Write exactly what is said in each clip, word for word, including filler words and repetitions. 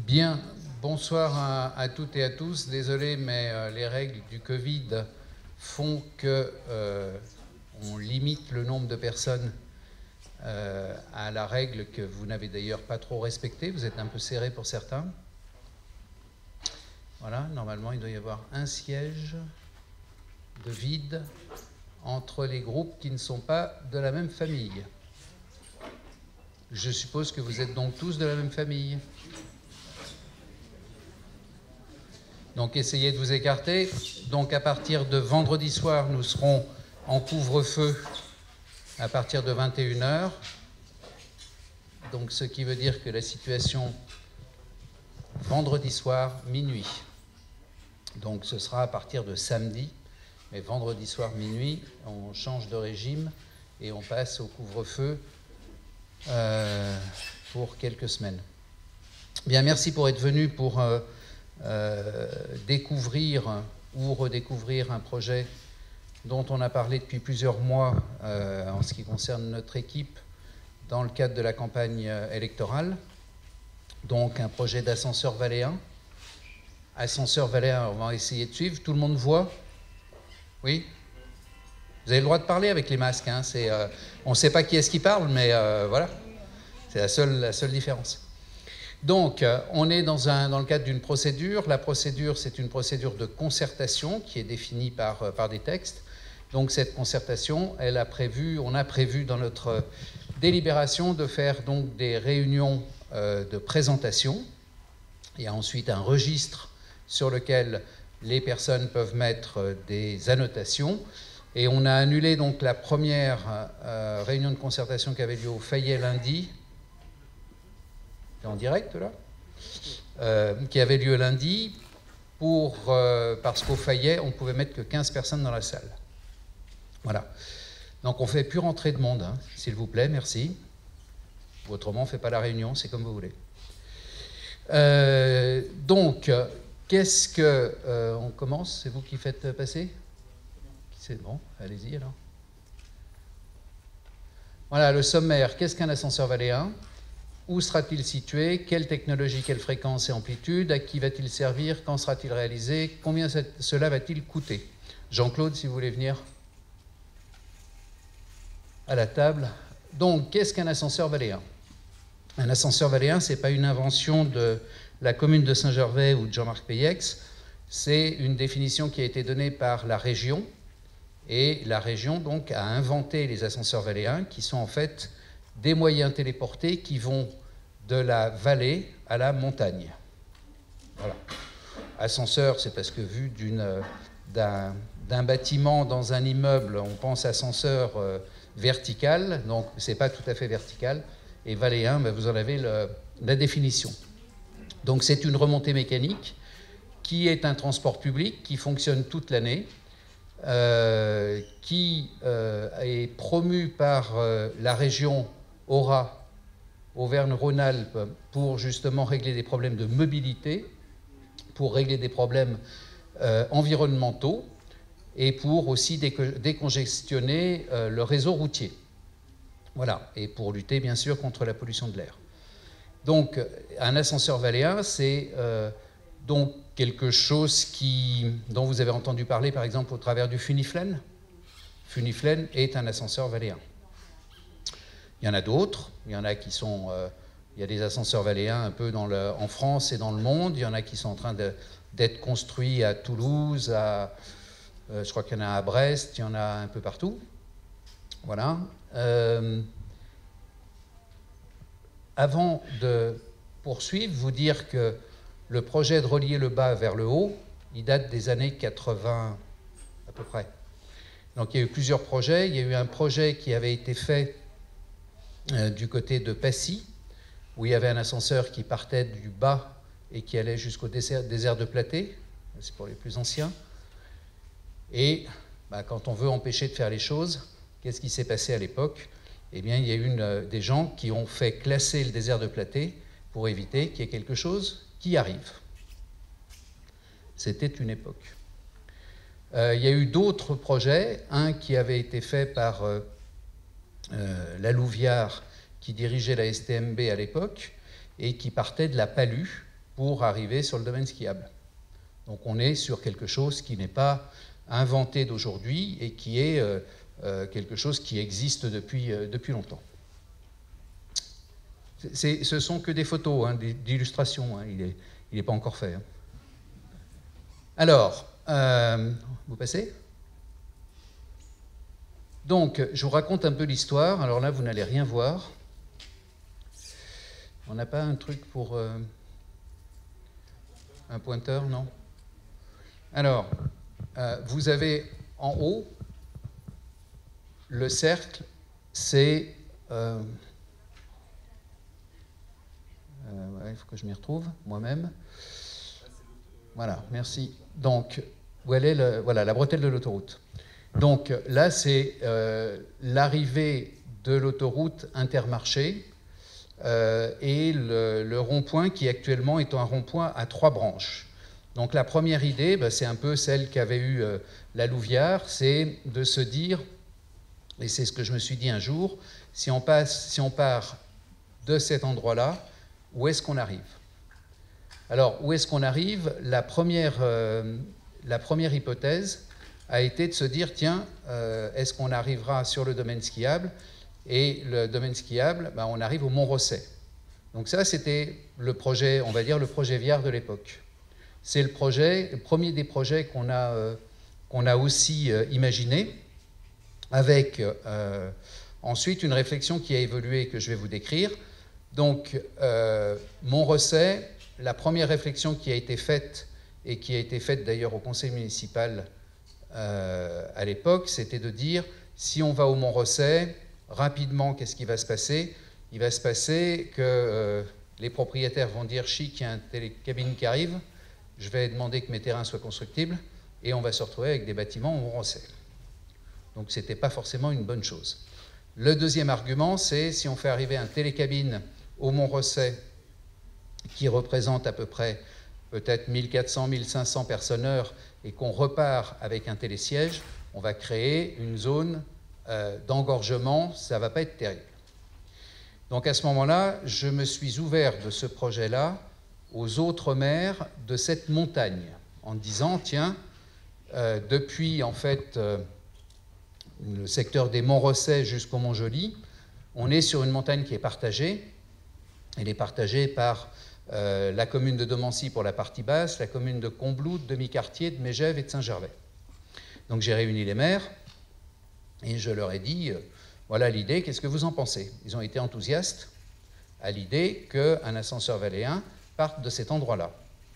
Bien, bonsoir à, à toutes et à tous. Désolé, mais euh, les règles du Covid font que euh, on limite le nombre de personnes euh, à la règle que vous n'avez d'ailleurs pas trop respectée. Vous êtes un peu serré pour certains. Voilà, normalement, il doit y avoir un siège de vide entre les groupes qui ne sont pas de la même famille. Je suppose que vous êtes donc tous de la même famille. Donc essayez de vous écarter. Donc à partir de vendredi soir, nous serons en couvre-feu à partir de vingt et une heures. Donc ce qui veut dire que la situation vendredi soir, minuit. Donc ce sera à partir de samedi, mais vendredi soir, minuit, on change de régime et on passe au couvre-feu euh, pour quelques semaines. Bien, merci pour être venu pour euh, euh, découvrir ou redécouvrir un projet dont on a parlé depuis plusieurs mois euh, en ce qui concerne notre équipe dans le cadre de la campagne électorale. Donc un projet d'ascenseur valléen. Ascenseur valléen, on va essayer de suivre. Tout le monde voit? Oui? Vous avez le droit de parler avec les masques. Hein. Euh, on ne sait pas qui est-ce qui parle, mais euh, voilà. C'est la seule, la seule différence. Donc, euh, on est dans, un, dans le cadre d'une procédure. La procédure, c'est une procédure de concertation qui est définie par, euh, par des textes. Donc, cette concertation, elle a prévu, on a prévu dans notre délibération de faire donc des réunions euh, de présentation. Il y a ensuite un registre sur lequel les personnes peuvent mettre des annotations. Et on a annulé donc la première euh, réunion de concertation qui avait lieu au Fayet lundi, en direct là, euh, qui avait lieu lundi, pour, euh, parce qu'au Fayet, on ne pouvait mettre que quinze personnes dans la salle. Voilà. Donc on ne fait plus rentrer de monde, hein, s'il vous plaît, merci. Ou autrement, on ne fait pas la réunion, c'est comme vous voulez. Euh, donc, qu'est-ce que... Euh, on commence, c'est vous qui faites passer? C'est bon, allez-y alors. Voilà, le sommaire. Qu'est-ce qu'un ascenseur valléen? Où sera-t-il situé? Quelle technologie, quelle fréquence et amplitude? À qui va-t-il servir? Quand sera-t-il réalisé? Combien cela va-t-il coûter? Jean-Claude, si vous voulez venir à la table. Donc, qu'est-ce qu'un ascenseur valléen? Un ascenseur valléen, ce n'est pas une invention de la commune de Saint-Gervais ou de Jean-Marc Peyex, c'est une définition qui a été donnée par la région, et la région donc a inventé les ascenseurs valléens, qui sont en fait des moyens téléportés qui vont de la vallée à la montagne. Voilà. Ascenseur, c'est parce que vu d'un d'un bâtiment dans un immeuble, on pense ascenseur euh, vertical, donc ce n'est pas tout à fait vertical. Et valléen, ben vous en avez le, la définition. Donc c'est une remontée mécanique qui est un transport public qui fonctionne toute l'année, euh, qui euh, est promu par euh, la région Aura, Auvergne-Rhône-Alpes, pour justement régler des problèmes de mobilité, pour régler des problèmes euh, environnementaux et pour aussi décongestionner euh, le réseau routier. Voilà, et pour lutter bien sûr contre la pollution de l'air. Donc un ascenseur valléen, c'est euh, donc quelque chose qui, dont vous avez entendu parler par exemple au travers du Funiflène. Funiflène est un ascenseur valléen. Il y en a d'autres, il y en a qui sont... Euh, il y a des ascenseurs valléens un peu dans le, en France et dans le monde, il y en a qui sont en train d'être construits à Toulouse, à, euh, je crois qu'il y en a à Brest, il y en a un peu partout. Voilà. Euh, avant de poursuivre, vous dire que le projet de relier le bas vers le haut, il date des années quatre-vingts à peu près. Donc il y a eu plusieurs projets. Il y a eu un projet qui avait été fait euh, du côté de Passy, où il y avait un ascenseur qui partait du bas et qui allait jusqu'au désert, désert de Platée. C'est pour les plus anciens. Et bah, quand on veut empêcher de faire les choses, qu'est-ce qui s'est passé à l'époque? Eh bien, il y a eu une, des gens qui ont fait classer le désert de Platée pour éviter qu'il y ait quelque chose qui arrive. C'était une époque. Euh, il y a eu d'autres projets, un qui avait été fait par euh, euh, Lalouviard, qui dirigeait la S T M B à l'époque, et qui partait de la Palue, pour arriver sur le domaine skiable. Donc on est sur quelque chose qui n'est pas inventé d'aujourd'hui et qui est euh, euh, quelque chose qui existe depuis, euh, depuis longtemps. C'est, ce sont que des photos, hein, d'illustrations, hein, il n'est il est pas encore fait. Hein. Alors, euh, vous passez ? Donc, je vous raconte un peu l'histoire. Alors là, vous n'allez rien voir. On n'a pas un truc pour... Euh, un pointeur, non ? Alors, euh, vous avez en haut, le cercle, c'est... Euh, euh, ouais, il faut que je m'y retrouve, moi-même. Voilà, merci. Donc, où elle est le, voilà, la bretelle de l'autoroute. Donc là, c'est euh, l'arrivée de l'autoroute Intermarché euh, et le, le rond-point qui actuellement est un rond-point à trois branches. Donc la première idée, bah, c'est un peu celle qu'avait eue euh, la Louvière, c'est de se dire, et c'est ce que je me suis dit un jour, si on, passe, si on part de cet endroit-là, où est-ce qu'on arrive ? Alors, où est-ce qu'on arrive ? La première, euh, la première hypothèse a été de se dire, tiens, euh, est-ce qu'on arrivera sur le domaine skiable ? Et le domaine skiable, ben, on arrive au Mont Rosset. Donc ça, c'était le projet, on va dire, le projet Viard de l'époque. C'est le projet, le premier des projets qu'on a, euh, qu'on a aussi euh, imaginé, avec euh, ensuite une réflexion qui a évolué, que je vais vous décrire. Donc, euh, Mont Rosset, la première réflexion qui a été faite, et qui a été faite d'ailleurs au conseil municipal euh, à l'époque, c'était de dire, si on va au Mont Rosset, rapidement, qu'est-ce qui va se passer ? Il va se passer que euh, les propriétaires vont dire, chic, il y a un télécabine qui arrive, je vais demander que mes terrains soient constructibles, et on va se retrouver avec des bâtiments au Mont Rosset. Donc, ce n'était pas forcément une bonne chose. Le deuxième argument, c'est si on fait arriver un télécabine au Mont Rosset, qui représente à peu près peut-être mille quatre cents, mille cinq cents personnes heure, et qu'on repart avec un télésiège, on va créer une zone euh, d'engorgement, ça ne va pas être terrible. Donc à ce moment-là, je me suis ouvert de ce projet-là aux autres maires de cette montagne, en disant, tiens, euh, depuis en fait euh, le secteur des Monts Rosset jusqu'au Mont Joli, on est sur une montagne qui est partagée. Elle est partagée par euh, la commune de Domancy pour la partie basse, la commune de Combloux, de Demi-Quartier, de Mégève et de Saint-Gervais. Donc j'ai réuni les maires et je leur ai dit, euh, voilà l'idée, qu'est-ce que vous en pensez ? Ils ont été enthousiastes à l'idée qu'un ascenseur valléen parte de cet endroit-là.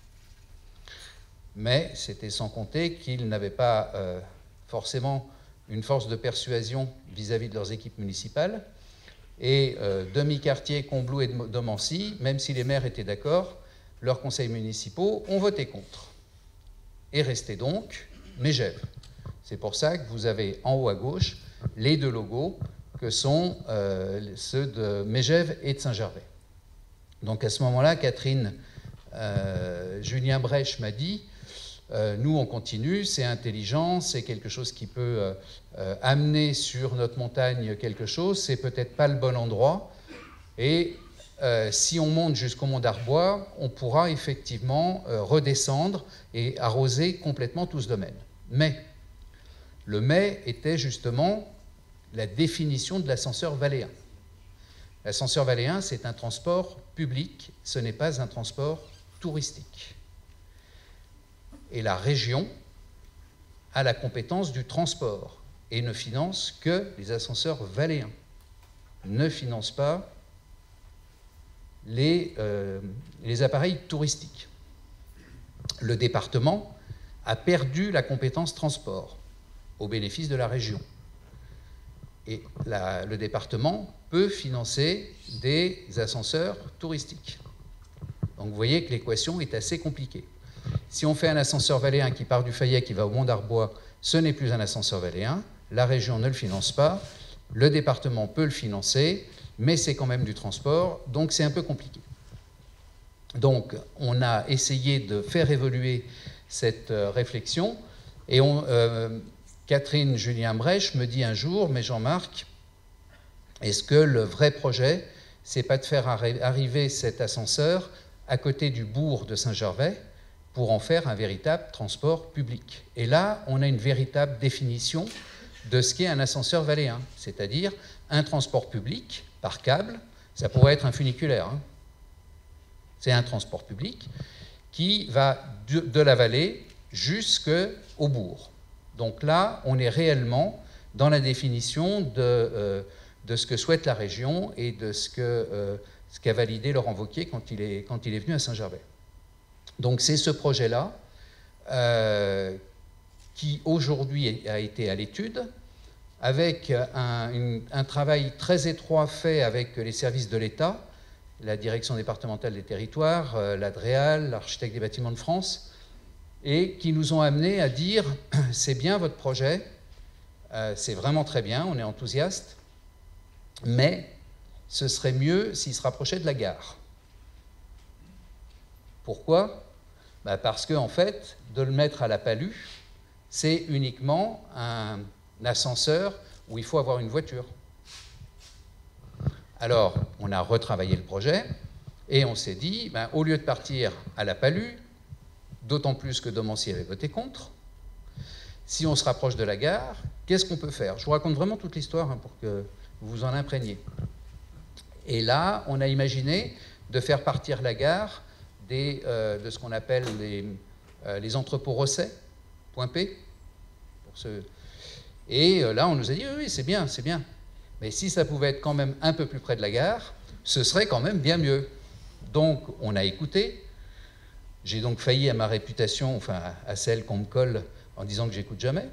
Mais c'était sans compter qu'ils n'avaient pas euh, forcément une force de persuasion vis-à-vis de leurs équipes municipales. Et euh, Demi-Quartier, Combloux et Domancy, même si les maires étaient d'accord, leurs conseils municipaux ont voté contre. Et restait donc Mégève. C'est pour ça que vous avez en haut à gauche les deux logos que sont euh, ceux de Mégève et de Saint-Gervais. Donc à ce moment-là, Catherine euh, Julien Brèche m'a dit euh, nous on continue, c'est intelligent, c'est quelque chose qui peut euh, euh, amener sur notre montagne quelque chose, c'est peut-être pas le bon endroit, et euh, si on monte jusqu'au Mont d'Arbois, on pourra effectivement euh, redescendre et arroser complètement tout ce domaine. Mais le mais était justement la définition de l'ascenseur valléen. L'ascenseur valléen, c'est un transport public, ce n'est pas un transport touristique. Et la région a la compétence du transport et ne finance que les ascenseurs valléens, ne finance pas les, euh, les appareils touristiques. Le département a perdu la compétence transport au bénéfice de la région. Et la, le département peut financer des ascenseurs touristiques. Donc vous voyez que l'équation est assez compliquée. Si on fait un ascenseur valléen qui part du Fayet, qui va au Mont d'Arbois, ce n'est plus un ascenseur valléen, la région ne le finance pas, le département peut le financer, mais c'est quand même du transport, donc c'est un peu compliqué. Donc on a essayé de faire évoluer cette euh, réflexion, et on... Euh, Catherine Julien Brèche me dit un jour, mais Jean-Marc, est-ce que le vrai projet, c'est pas de faire arri- arriver cet ascenseur à côté du bourg de Saint-Gervais pour en faire un véritable transport public. Et là, on a une véritable définition de ce qu'est un ascenseur valléen, c'est-à-dire un transport public par câble. Ça pourrait être un funiculaire, hein. C'est un transport public qui va de, de la vallée jusqu'au bourg. Donc là, on est réellement dans la définition de, euh, de ce que souhaite la région et de ce que euh, ce qu'a validé Laurent Wauquiez quand il est, quand il est venu à Saint-Gervais. Donc c'est ce projet-là euh, qui aujourd'hui a été à l'étude, avec un, une, un travail très étroit fait avec les services de l'État, la Direction départementale des territoires, euh, l'A D R E A L, l'Architecte des bâtiments de France, et qui nous ont amenés à dire « c'est bien votre projet, euh, c'est vraiment très bien, on est enthousiaste, mais ce serait mieux s'il se rapprochait de la gare. » Pourquoi? Bah parce qu'en en fait, de le mettre à la Palue, c'est uniquement un ascenseur où il faut avoir une voiture. Alors, on a retravaillé le projet et on s'est dit, ben, au lieu de partir à la Palue, d'autant plus que Domancy avait voté contre, si on se rapproche de la gare, qu'est-ce qu'on peut faire? Je vous raconte vraiment toute l'histoire hein, pour que vous vous en imprégniez. Et là, on a imaginé de faire partir la gare des, euh, de ce qu'on appelle les, euh, les entrepôts Rosset, point P. Pour ceux... Et euh, là, on nous a dit, oui, oui c'est bien, c'est bien. Mais si ça pouvait être quand même un peu plus près de la gare, ce serait quand même bien mieux. Donc, on a écouté. J'ai donc failli à ma réputation, enfin à celle qu'on me colle en disant que j'écoute jamais.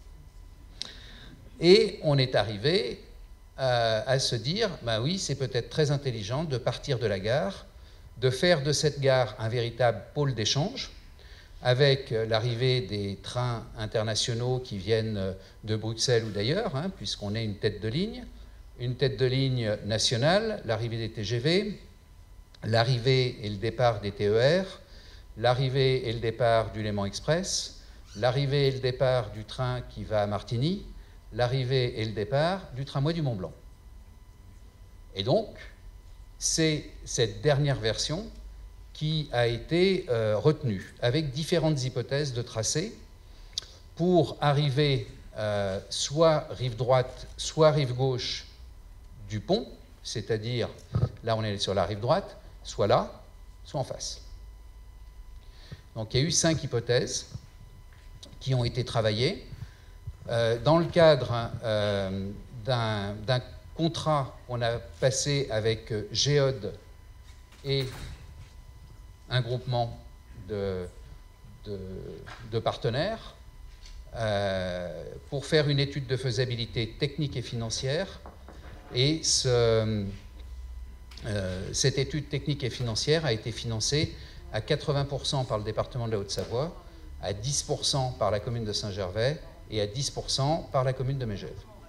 Et on est arrivé à, à se dire, bah oui, c'est peut-être très intelligent de partir de la gare, de faire de cette gare un véritable pôle d'échange, avec l'arrivée des trains internationaux qui viennent de Bruxelles ou d'ailleurs, hein, puisqu'on est une tête de ligne, une tête de ligne nationale, l'arrivée des T G V, l'arrivée et le départ des T E R, l'arrivée et le départ du Léman Express, l'arrivée et le départ du train qui va à Martigny, l'arrivée et le départ du tramway du Mont-Blanc. Et donc, c'est cette dernière version qui a été euh, retenue, avec différentes hypothèses de tracé, pour arriver euh, soit rive droite, soit rive gauche du pont, c'est-à-dire, là on est sur la rive droite, soit là, soit en face. Donc il y a eu cinq hypothèses qui ont été travaillées euh, dans le cadre euh, d'un d'un contrat qu'on a passé avec Géode et un groupement de, de, de partenaires euh, pour faire une étude de faisabilité technique et financière. Et ce, euh, cette étude technique et financière a été financée à quatre-vingts pour cent par le département de la Haute-Savoie, à dix pour cent par la commune de Saint-Gervais et à dix pour cent par la commune de Megève.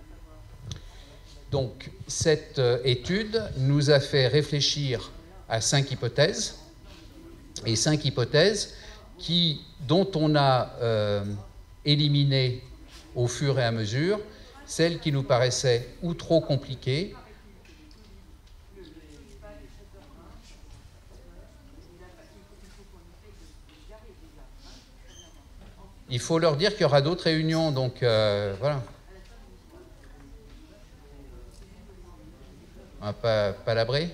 Donc, cette étude nous a fait réfléchir à cinq hypothèses, et cinq hypothèses qui, dont on a euh, éliminé au fur et à mesure celles qui nous paraissaient ou trop compliquées, il faut leur dire qu'il y aura d'autres réunions, donc euh, voilà. On va pas, pas labrer.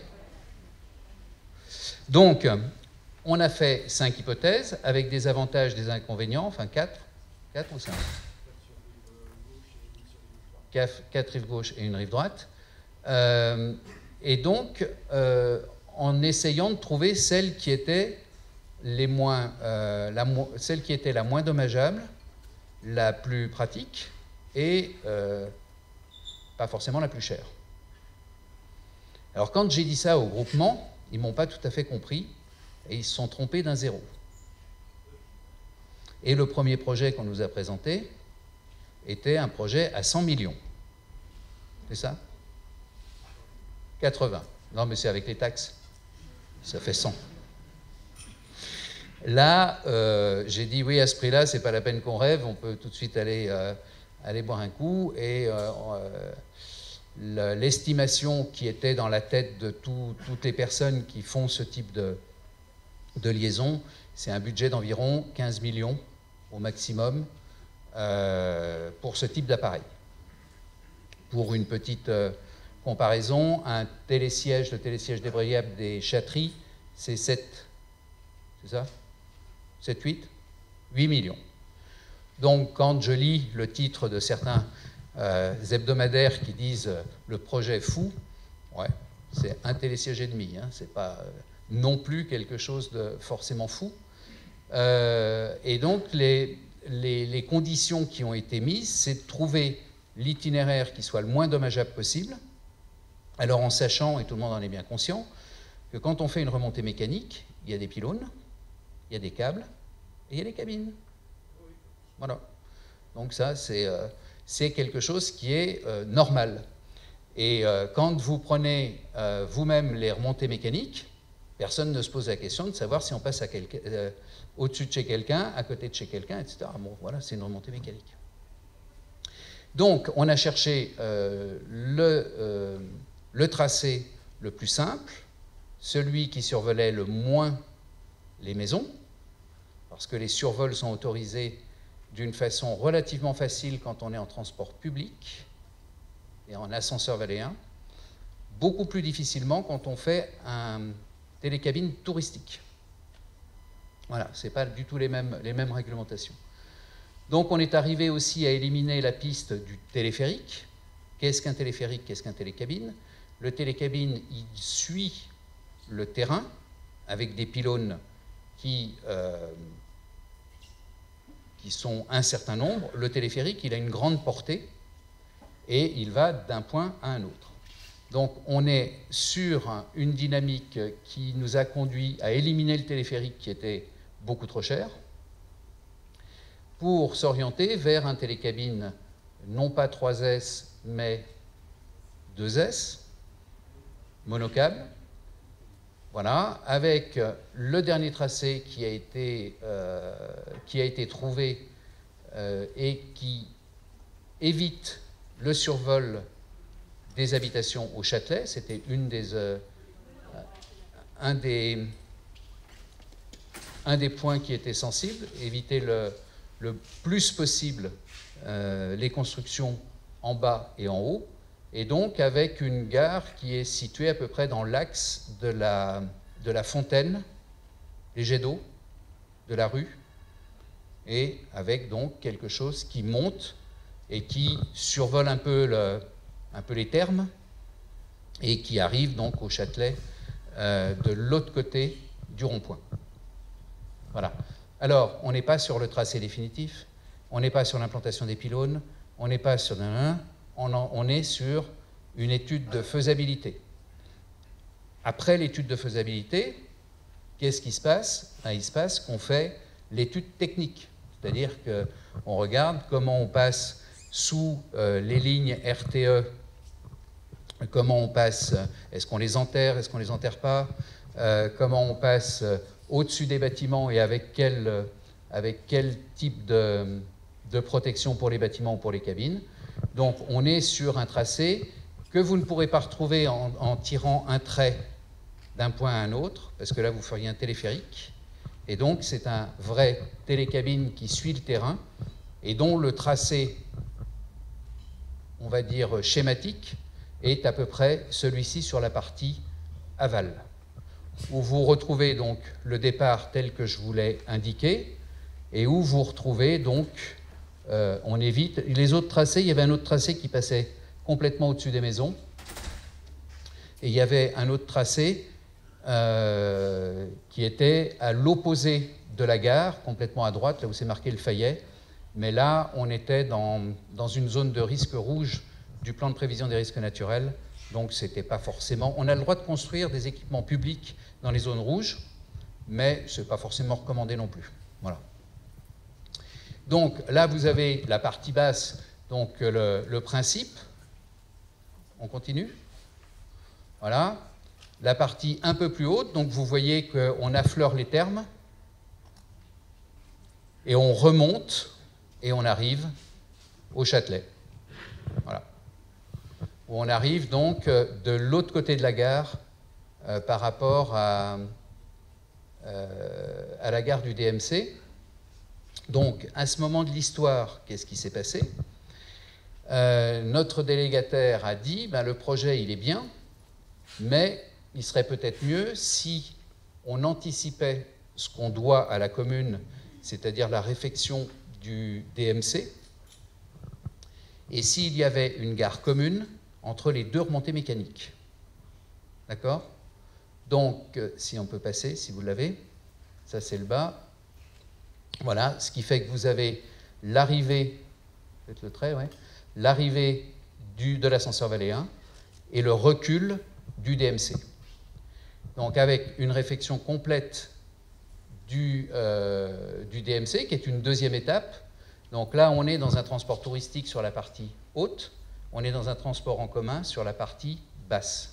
Donc, on a fait cinq hypothèses avec des avantages, des inconvénients, enfin quatre, quatre ou cinq, quatre, quatre rives gauche et une rive droite. Euh, et donc, euh, en essayant de trouver celle qui était les moins, euh, la, celle qui était la moins dommageable, la plus pratique et euh, pas forcément la plus chère. Alors quand j'ai dit ça au groupement, ils ne m'ont pas tout à fait compris et ils se sont trompés d'un zéro. Et le premier projet qu'on nous a présenté était un projet à cent millions. C'est ça? quatre-vingts. Non, mais c'est avec les taxes. Ça fait cent. Là, euh, j'ai dit oui, à ce prix-là, c'est pas la peine qu'on rêve, on peut tout de suite aller, euh, aller boire un coup. Et euh, euh, l'estimation qui était dans la tête de tout, toutes les personnes qui font ce type de, de liaison. C'est un budget d'environ quinze millions au maximum euh, pour ce type d'appareil. Pour une petite euh, comparaison, un télésiège, le télésiège débrayable des Chatteries, c'est sept, c'est ça sept, huit huit millions. Donc, quand je lis le titre de certains euh, hebdomadaires qui disent euh, « le projet fou », ouais, c'est un télésiège et demi, hein, c'est pas euh, non plus quelque chose de forcément fou. Euh, et donc, les, les, les conditions qui ont été mises, c'est de trouver l'itinéraire qui soit le moins dommageable possible. Alors, en sachant, et tout le monde en est bien conscient, que quand on fait une remontée mécanique, il y a des pylônes, il y a des câbles, et il y a des cabines. Voilà. Donc ça, c'est euh, c'est quelque chose qui est euh, normal. Et euh, quand vous prenez euh, vous-même les remontées mécaniques, personne ne se pose la question de savoir si on passe euh, au-dessus de chez quelqu'un, à côté de chez quelqu'un, et cetera. Bon, voilà, c'est une remontée mécanique. Donc, on a cherché euh, le, euh, le tracé le plus simple, celui qui survolait le moins les maisons, parce que les survols sont autorisés d'une façon relativement facile quand on est en transport public et en ascenseur valéen, beaucoup plus difficilement quand on fait un télécabine touristique. Voilà, ce n'est pas du tout les mêmes, les mêmes réglementations. Donc on est arrivé aussi à éliminer la piste du téléphérique. Qu'est-ce qu'un téléphérique? Qu'est-ce qu'un télécabine? Le télécabine, il suit le terrain avec des pylônes qui... Euh, qui sont un certain nombre. Le téléphérique, il a une grande portée et il va d'un point à un autre. Donc on est sur une dynamique qui nous a conduit à éliminer le téléphérique qui était beaucoup trop cher pour s'orienter vers un télécabine non pas trois S mais deux S, monocable. Voilà, avec le dernier tracé qui a été, euh, qui a été trouvé euh, et qui évite le survol des habitations au Châtelet. C'était une des, euh, un, des, un des points qui était sensible, éviter le, le plus possible euh, les constructions en bas et en haut. Et donc avec une gare qui est située à peu près dans l'axe de la, de la fontaine, les jets d'eau, de la rue, et avec donc quelque chose qui monte et qui survole un peu, le, un peu les thermes et qui arrive donc au Châtelet euh, de l'autre côté du rond-point. Voilà. Alors, on n'est pas sur le tracé définitif, on n'est pas sur l'implantation des pylônes, on n'est pas sur... On, en, on est sur une étude de faisabilité. Après l'étude de faisabilité, qu'est-ce qui se passe? Ben, il se passe qu'on fait l'étude technique, c'est-à-dire qu'on regarde comment on passe sous euh, les lignes R T E, comment on passe, est-ce qu'on les enterre, est-ce qu'on ne les enterre pas, euh, comment on passe euh, au-dessus des bâtiments et avec quel, euh, avec quel type de, de protection pour les bâtiments ou pour les cabines. Donc on est sur un tracé que vous ne pourrez pas retrouver en, en tirant un trait d'un point à un autre, parce que là vous feriez un téléphérique, et donc c'est un vrai télécabine qui suit le terrain, et dont le tracé, on va dire schématique, est à peu près celui-ci sur la partie aval, où vous retrouvez donc le départ tel que je vous l'ai indiqué, et où vous retrouvez donc... Euh, on évite. Les autres tracés, il y avait un autre tracé qui passait complètement au-dessus des maisons. Et il y avait un autre tracé euh, qui était à l'opposé de la gare, complètement à droite, là où c'est marqué le Fayet. Mais là, on était dans, dans une zone de risque rouge du plan de prévision des risques naturels. Donc, c'était pas forcément... On a le droit de construire des équipements publics dans les zones rouges, mais ce n'est pas forcément recommandé non plus. Voilà. Donc là, vous avez la partie basse, donc le, le principe. On continue. Voilà. La partie un peu plus haute, donc vous voyez qu'on affleure les thermes et on remonte et on arrive au Châtelet. Voilà. Où on arrive donc de l'autre côté de la gare euh, par rapport à, euh, à la gare du D M C. Donc, à ce moment de l'histoire, qu'est-ce qui s'est passé? euh, Notre délégataire a dit, ben, le projet, il est bien, mais il serait peut-être mieux si on anticipait ce qu'on doit à la commune, c'est-à-dire la réfection du D M C, et s'il y avait une gare commune entre les deux remontées mécaniques. D'accord? Donc, si on peut passer, si vous l'avez, ça c'est le bas. Voilà, ce qui fait que vous avez l'arrivée, faites le trait, ouais, l'arrivée de l'ascenseur Valéen et le recul du D M C. Donc avec une réfection complète du, euh, du D M C, qui est une deuxième étape. Donc là, on est dans un transport touristique sur la partie haute, on est dans un transport en commun sur la partie basse.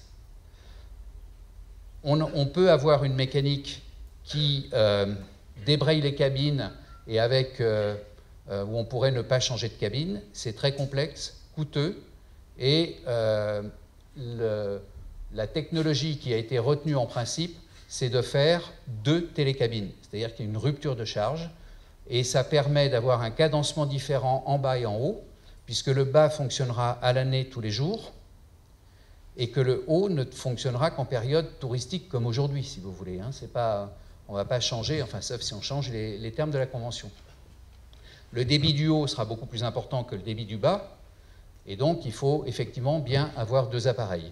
On, on peut avoir une mécanique qui euh, débraye les cabines et avec, euh, euh, où on pourrait ne pas changer de cabine. C'est très complexe, coûteux, et euh, le, la technologie qui a été retenue en principe, c'est de faire deux télécabines, c'est-à-dire qu'il y a une rupture de charge, et ça permet d'avoir un cadencement différent en bas et en haut, puisque le bas fonctionnera à l'année tous les jours, et que le haut ne fonctionnera qu'en période touristique comme aujourd'hui, si vous voulez. Hein. C'est pas, on ne va pas changer, enfin, sauf si on change les, les termes de la convention. Le débit du haut sera beaucoup plus important que le débit du bas, et donc il faut effectivement bien avoir deux appareils.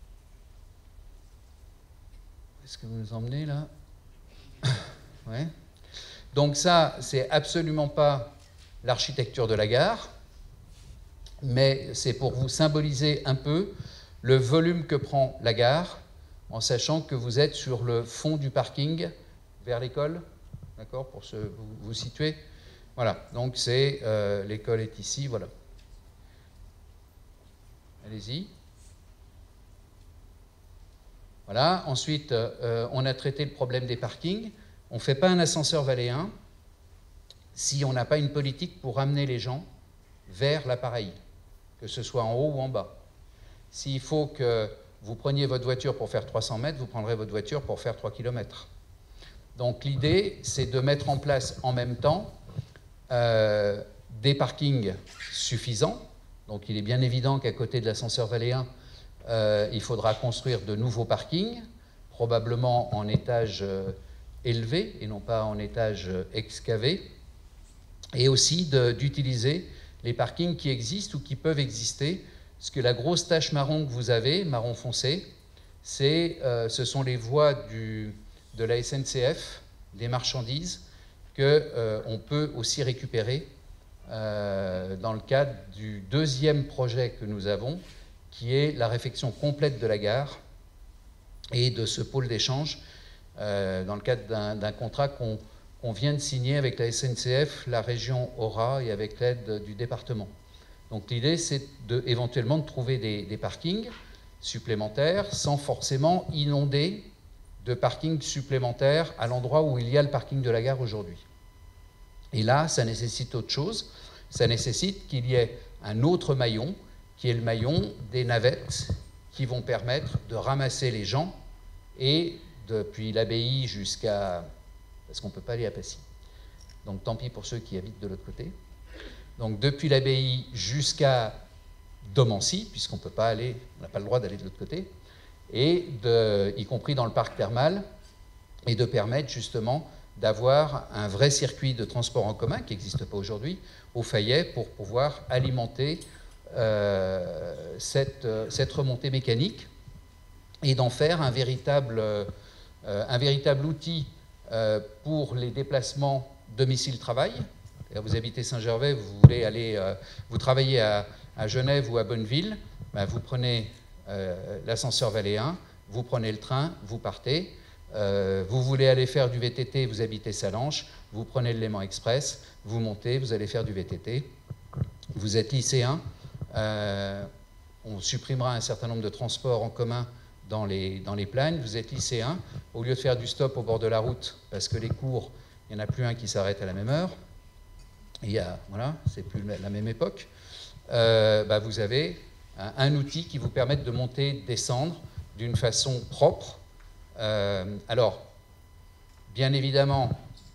Est-ce que vous nous emmenez là? Ouais. Donc ça, c'est absolument pas l'architecture de la gare, mais c'est pour vous symboliser un peu le volume que prend la gare, en sachant que vous êtes sur le fond du parking vers l'école, d'accord, pour se, vous, vous situer. Voilà, donc c'est euh, l'école est ici, voilà. Allez-y. Voilà, ensuite, euh, on a traité le problème des parkings. On ne fait pas un ascenseur valéen si on n'a pas une politique pour ramener les gens vers l'appareil, que ce soit en haut ou en bas. S'il faut que vous preniez votre voiture pour faire trois cents mètres, vous prendrez votre voiture pour faire trois kilomètres. Donc l'idée, c'est de mettre en place en même temps euh, des parkings suffisants. Donc il est bien évident qu'à côté de l'ascenseur valéen, euh, il faudra construire de nouveaux parkings, probablement en étage euh, élevé et non pas en étage euh, excavé, et aussi d'utiliser les parkings qui existent ou qui peuvent exister. Parce que la grosse tache marron que vous avez, marron foncé, c'est, euh, ce sont les voies du, de la S N C F, des marchandises, qu'on euh, peut aussi récupérer euh, dans le cadre du deuxième projet que nous avons, qui est la réfection complète de la gare et de ce pôle d'échange, euh, dans le cadre d'un d'un contrat qu'on qu'on vient de signer avec la S N C F, la région Aura et avec l'aide du département. Donc l'idée, c'est de, éventuellement de trouver des, des parkings supplémentaires sans forcément inonder de parkings supplémentaires à l'endroit où il y a le parking de la gare aujourd'hui. Et là, ça nécessite autre chose. Ça nécessite qu'il y ait un autre maillon, qui est le maillon des navettes, qui vont permettre de ramasser les gens, et depuis l'abbaye jusqu'à... parce qu'on ne peut pas aller à Passy. Donc tant pis pour ceux qui habitent de l'autre côté. Donc depuis l'abbaye jusqu'à Domancy, puisqu'on ne peut pas aller, on n'a pas le droit d'aller de l'autre côté, et de, y compris dans le parc thermal, et de permettre justement d'avoir un vrai circuit de transport en commun, qui n'existe pas aujourd'hui, au Fayet, pour pouvoir alimenter euh, cette, cette remontée mécanique, et d'en faire un véritable, euh, un véritable outil euh, pour les déplacements domicile-travail. Vous habitez Saint-Gervais, vous voulez aller, euh, vous travaillez à, à Genève ou à Bonneville, ben vous prenez euh, l'ascenseur valéen, vous prenez le train, vous partez. Euh, vous voulez aller faire du V T T, vous habitez Salanches, vous prenez le Léman Express, vous montez, vous allez faire du V T T. Vous êtes lycéen, euh, on supprimera un certain nombre de transports en commun dans les, dans les plaines. Vous êtes lycéen, au lieu de faire du stop au bord de la route, parce que les cours, il n'y en a plus un qui s'arrête à la même heure, il y a, voilà, c'est plus la même époque, euh, bah vous avez un, un outil qui vous permet de monter, descendre d'une façon propre. Euh, alors, bien évidemment,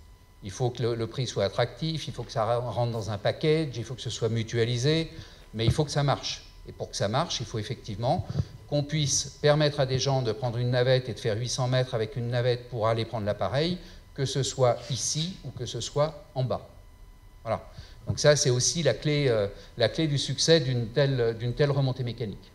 Il faut que le, le prix soit attractif, il faut que ça rentre dans un package, il faut que ce soit mutualisé, mais il faut que ça marche. Et pour que ça marche, il faut effectivement qu'on puisse permettre à des gens de prendre une navette et de faire huit cents mètres avec une navette pour aller prendre l'appareil, que ce soit ici ou que ce soit en bas. Voilà. Donc ça, c'est aussi la clé, euh, la clé du succès d'une telle, d'une telle remontée mécanique.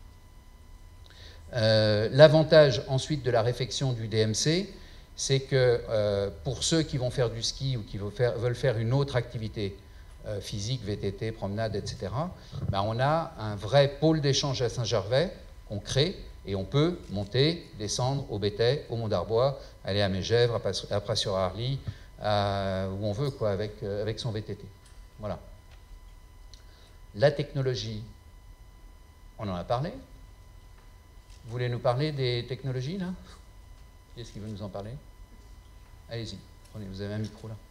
Euh, L'avantage ensuite de la réfection du D M C, c'est que euh, pour ceux qui vont faire du ski ou qui veulent faire, veulent faire une autre activité euh, physique, V T T, promenade, et cetera, ben on a un vrai pôle d'échange à Saint-Gervais qu'on crée et on peut monter, descendre au Béthai, au Mont d'Arbois, aller à Mégèvres, après sur Arly, à, où on veut, quoi, avec, euh, avec son V T T. Voilà. La technologie, on en a parlé. Vous voulez nous parler des technologies, là? Qui est-ce qui veut nous en parler? Allez-y, prenez, vous avez un micro, là.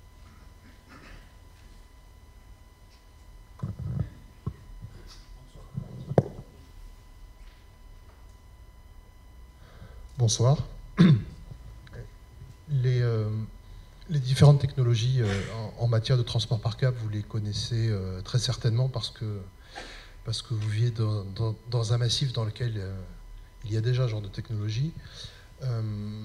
Bonsoir. Les, euh, les différentes technologies euh, en, en matière de transport par câble, vous les connaissez euh, très certainement parce que, parce que vous vivez dans, dans, dans un massif dans lequel euh, il y a déjà ce genre de technologie. Euh,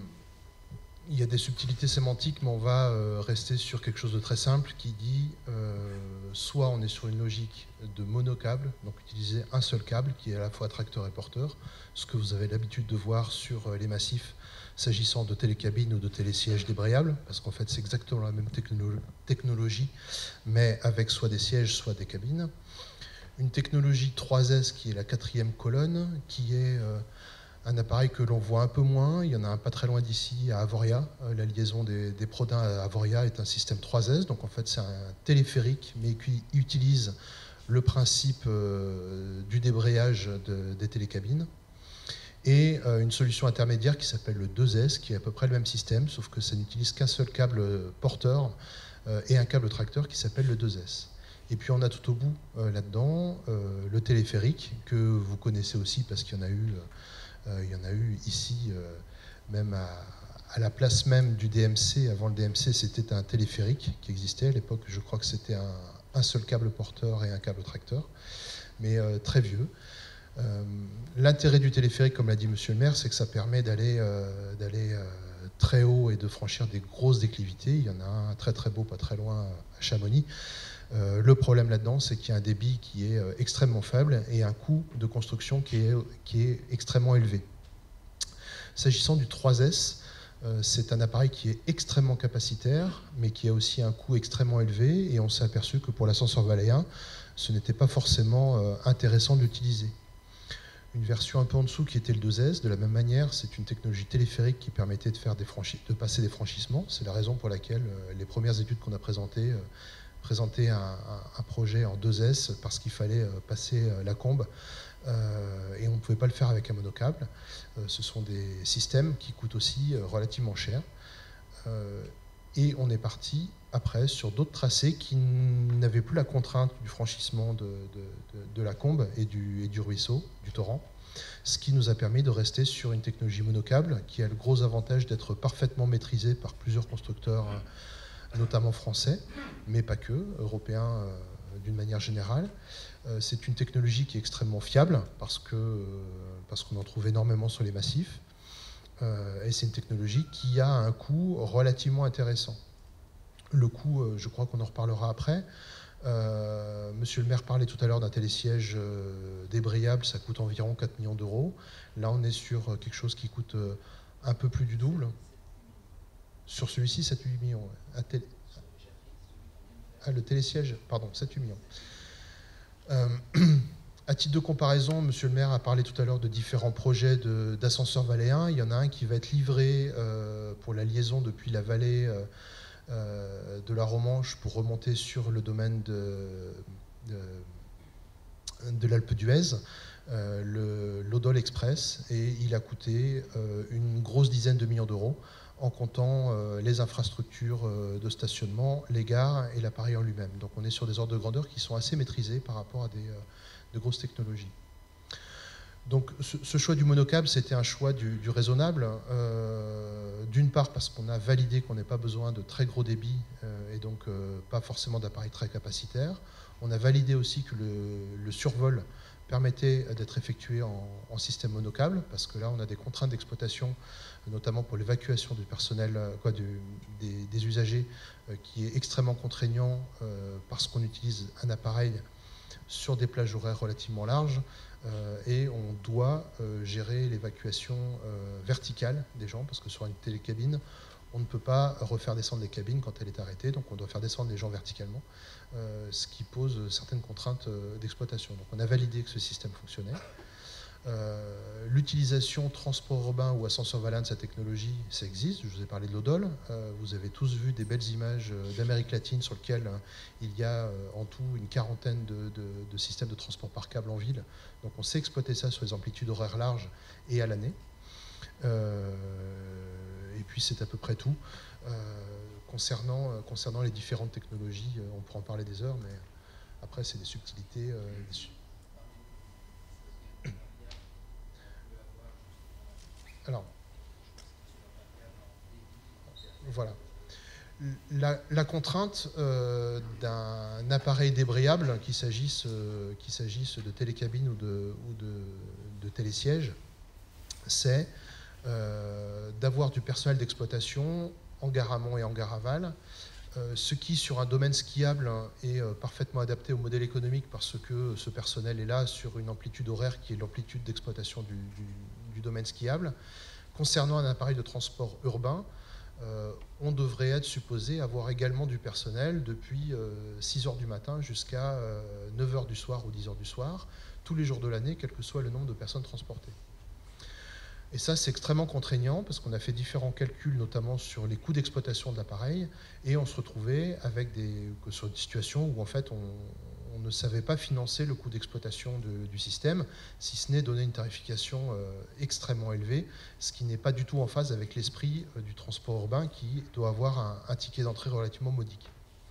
il y a des subtilités sémantiques, mais on va euh, rester sur quelque chose de très simple qui dit euh, soit on est sur une logique de monocable, donc utiliser un seul câble qui est à la fois tracteur et porteur, ce que vous avez l'habitude de voir sur les massifs s'agissant de télécabines ou de télésièges débrayables, parce qu'en fait c'est exactement la même technolo technologie, mais avec soit des sièges, soit des cabines. Une technologie trois S qui est la quatrième colonne, qui est euh, un appareil que l'on voit un peu moins. Il y en a un pas très loin d'ici, à Avoria. Euh, la liaison des, des Prodins à Avoria est un système trois S, donc en fait c'est un téléphérique, mais qui utilise le principe euh, du débrayage de, des télécabines. Et euh, une solution intermédiaire qui s'appelle le deux S, qui est à peu près le même système, sauf que ça n'utilise qu'un seul câble porteur euh, et un câble tracteur qui s'appelle le deux S. Et puis on a tout au bout euh, là-dedans euh, le téléphérique, que vous connaissez aussi parce qu'il y en a eu, euh, il y en a eu ici, euh, même à, à la place même du D M C. Avant le D M C, c'était un téléphérique qui existait. À l'époque, je crois que c'était un, un seul câble porteur et un câble tracteur, mais euh, très vieux. Euh, L'intérêt du téléphérique, comme l'a dit Monsieur le maire, c'est que ça permet d'aller euh, d'aller euh, très haut et de franchir des grosses déclivités. Il y en a un très très beau, pas très loin, à Chamonix. Euh, le problème là-dedans, c'est qu'il y a un débit qui est euh, extrêmement faible et un coût de construction qui est, qui est extrêmement élevé. S'agissant du trois S, euh, c'est un appareil qui est extrêmement capacitaire, mais qui a aussi un coût extrêmement élevé, et on s'est aperçu que pour l'ascenseur valéen, ce n'était pas forcément euh, intéressant de l'utiliser. Une version un peu en dessous qui était le deux S, de la même manière, c'est une technologie téléphérique qui permettait de, faire des de passer des franchissements. C'est la raison pour laquelle euh, les premières études qu'on a présentées euh, présentaient un, un, un projet en deux S, parce qu'il fallait euh, passer euh, la combe, euh, et on ne pouvait pas le faire avec un monocable. Euh, ce sont des systèmes qui coûtent aussi euh, relativement cher. Euh, et on est parti après sur d'autres tracés qui n'avaient plus la contrainte du franchissement de, de, de, de la combe et du, et du ruisseau, du torrent, ce qui nous a permis de rester sur une technologie monocable qui a le gros avantage d'être parfaitement maîtrisée par plusieurs constructeurs, notamment français, mais pas que, européens euh, d'une manière générale. Euh, c'est une technologie qui est extrêmement fiable parce que, euh, parce qu'on en trouve énormément sur les massifs, euh, et c'est une technologie qui a un coût relativement intéressant. Le coût, je crois qu'on en reparlera après. Euh, Monsieur le maire parlait tout à l'heure d'un télésiège euh, débrayable, ça coûte environ quatre millions d'euros. Là, on est sur quelque chose qui coûte euh, un peu plus du double. Sur celui-ci, sept à huit millions. Ouais. Télé... Ah, le télésiège, pardon, sept à huit millions. Euh, à titre de comparaison, Monsieur le maire a parlé tout à l'heure de différents projets d'ascenseurs valéens. Il y en a un qui va être livré euh, pour la liaison depuis la vallée euh, Euh, de la Romanche pour remonter sur le domaine de, de, de l'Alpe d'Huez, euh, l'Odol Express, et il a coûté euh, une grosse dizaine de millions d'euros en comptant euh, les infrastructures euh, de stationnement, les gares et l'appareil en lui-même. Donc on est sur des ordres de grandeur qui sont assez maîtrisés par rapport à des, euh, de grosses technologies. Donc ce, ce choix du monocâble, c'était un choix du, du raisonnable, euh, d'une part parce qu'on a validé qu'on n'ait pas besoin de très gros débits euh, et donc euh, pas forcément d'appareils très capacitaires. On a validé aussi que le, le survol permettait d'être effectué en, en système monocâble, parce que là on a des contraintes d'exploitation, notamment pour l'évacuation du personnel, quoi, du, des, des usagers, euh, qui est extrêmement contraignant euh, parce qu'on utilise un appareil sur des plages horaires relativement larges. Euh, et on doit euh, gérer l'évacuation euh, verticale des gens, parce que sur une télécabine, on ne peut pas refaire descendre les cabines quand elle est arrêtée, donc on doit faire descendre les gens verticalement, euh, ce qui pose certaines contraintes euh, d'exploitation. Donc on a validé que ce système fonctionnait. Euh, L'utilisation transport urbain ou ascenseur volant de sa technologie, ça existe. Je vous ai parlé de l'Odol. Euh, vous avez tous vu des belles images d'Amérique latine sur lesquelles euh, il y a euh, en tout une quarantaine de, de, de systèmes de transport par câble en ville. Donc on sait exploiter ça sur les amplitudes horaires larges et à l'année. Euh, et puis c'est à peu près tout. Euh, concernant, euh, concernant les différentes technologies, euh, on pourra en parler des heures, mais après c'est des subtilités. Euh, des su Alors, voilà. La, la contrainte euh, d'un appareil débrayable, qu'il s'agisse euh, qu'il s'agisse de télécabine ou de, ou de, de télésiège, c'est euh, d'avoir du personnel d'exploitation en gare amont et en gare aval, euh, ce qui, sur un domaine skiable, est euh, parfaitement adapté au modèle économique parce que ce personnel est là sur une amplitude horaire qui est l'amplitude d'exploitation du, du, du domaine skiable. Concernant un appareil de transport urbain, Euh, on devrait être supposé avoir également du personnel depuis euh, six heures du matin jusqu'à euh, neuf heures du soir ou dix heures du soir, tous les jours de l'année, quel que soit le nombre de personnes transportées. Et ça, c'est extrêmement contraignant parce qu'on a fait différents calculs, notamment sur les coûts d'exploitation de l'appareil, et on se retrouvait avec des, sur des situations où en fait on, on ne savait pas financer le coût d'exploitation du système, si ce n'est donner une tarification euh, extrêmement élevée, ce qui n'est pas du tout en phase avec l'esprit euh, du transport urbain qui doit avoir un, un ticket d'entrée relativement modique.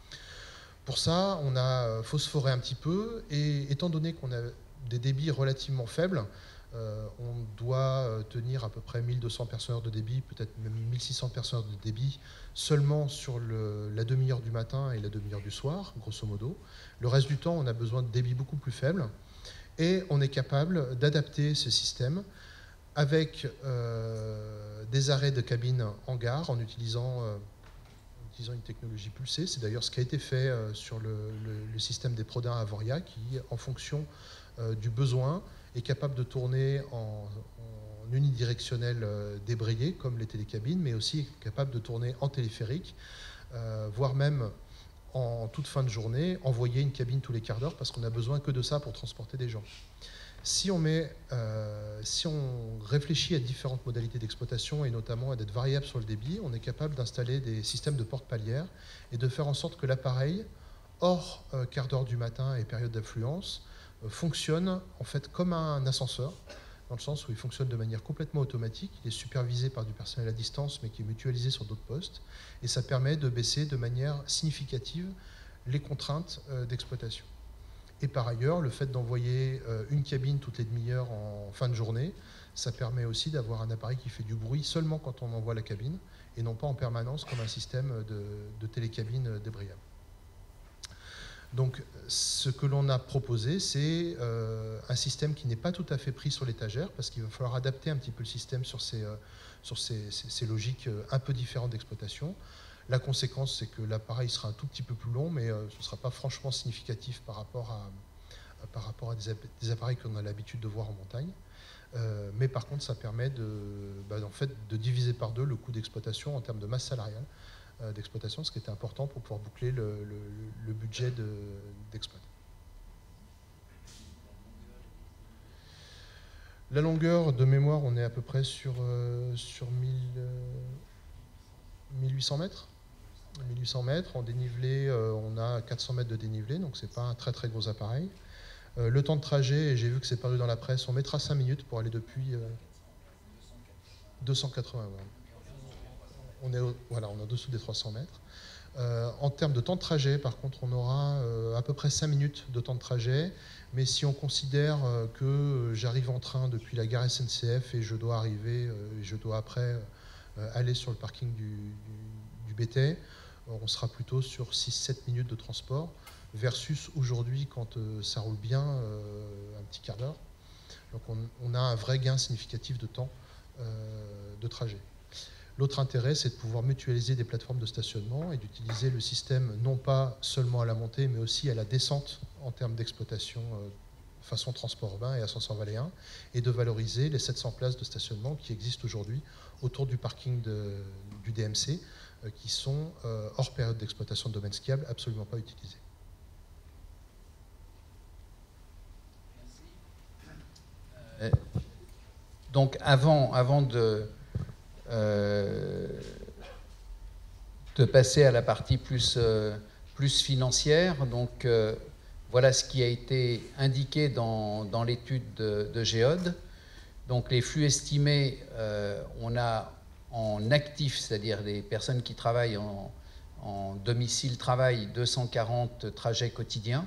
Pour ça, on a phosphoré un petit peu, et étant donné qu'on a des débits relativement faibles, euh, on doit tenir à peu près mille deux cents personnes de débit, peut-être même mille six cents personnes de débit, seulement sur le, la demi-heure du matin et la demi-heure du soir, grosso modo. Le reste du temps, on a besoin de débits beaucoup plus faibles, et on est capable d'adapter ce système avec euh, des arrêts de cabine en gare en utilisant... Euh, utilisant une technologie pulsée. C'est d'ailleurs ce qui a été fait euh, sur le, le, le système des Prodin Avoria, qui, en fonction euh, du besoin, est capable de tourner en, en unidirectionnel euh, débrayé, comme les télécabines, mais aussi est capable de tourner en téléphérique, euh, voire même en toute fin de journée, envoyer une cabine tous les quarts d'heure, parce qu'on n'a besoin que de ça pour transporter des gens. Si on, met, euh, si on réfléchit à différentes modalités d'exploitation et notamment à d'être variable sur le débit, on est capable d'installer des systèmes de porte palières et de faire en sorte que l'appareil, hors euh, quart d'heure du matin et période d'affluence, euh, fonctionne en fait comme un ascenseur, dans le sens où il fonctionne de manière complètement automatique. Il est supervisé par du personnel à distance, mais qui est mutualisé sur d'autres postes, et ça permet de baisser de manière significative les contraintes euh, d'exploitation. Et par ailleurs, le fait d'envoyer une cabine toutes les demi-heures en fin de journée, ça permet aussi d'avoir un appareil qui fait du bruit seulement quand on envoie la cabine, et non pas en permanence comme un système de, de télécabine débrayable. Donc ce que l'on a proposé, c'est euh, un système qui n'est pas tout à fait pris sur l'étagère, parce qu'il va falloir adapter un petit peu le système sur ces, euh, sur ces, ces, ces logiques un peu différentes d'exploitation. La conséquence, c'est que l'appareil sera un tout petit peu plus long, mais euh, ce ne sera pas franchement significatif par rapport à, à, par rapport à des, des appareils qu'on a l'habitude de voir en montagne. Euh, mais par contre, ça permet de, bah, en fait, de diviser par deux le coût d'exploitation en termes de masse salariale euh, d'exploitation, ce qui était important pour pouvoir boucler le, le, le budget d'exploit. La longueur de mémoire, on est à peu près sur, euh, sur mille, euh, mille huit cents mètres. mille huit cents mètres, en dénivelé, euh, on a quatre cents mètres de dénivelé, donc c'est pas un très très gros appareil. Euh, le temps de trajet, et j'ai vu que c'est paru dans la presse, on mettra cinq minutes pour aller depuis euh, deux cent quatre-vingts. Voilà. On est, au, voilà, on est en dessous des trois cents mètres. Euh, en termes de temps de trajet, par contre, on aura euh, à peu près cinq minutes de temps de trajet. Mais si on considère euh, que j'arrive en train depuis la gare S N C F et je dois arriver, euh, et je dois après euh, aller sur le parking du, du, du B T, on sera plutôt sur six sept minutes de transport, versus aujourd'hui, quand euh, ça roule bien, euh, un petit quart d'heure. Donc on, on a un vrai gain significatif de temps euh, de trajet. L'autre intérêt, c'est de pouvoir mutualiser des plateformes de stationnement et d'utiliser le système non pas seulement à la montée, mais aussi à la descente en termes d'exploitation euh, façon transport urbain et ascenseur Valéen, et de valoriser les sept cents places de stationnement qui existent aujourd'hui autour du parking de, du D M C, euh, qui sont, euh, hors période d'exploitation de domaine skiable, absolument pas utilisés. Euh, donc avant, avant de... Euh, de passer à la partie plus, euh, plus financière. Donc, euh, voilà ce qui a été indiqué dans, dans l'étude de, de Géode. Donc, les flux estimés, euh, on a en actif, c'est-à-dire les personnes qui travaillent en, en domicile-travail, deux cent quarante trajets quotidiens,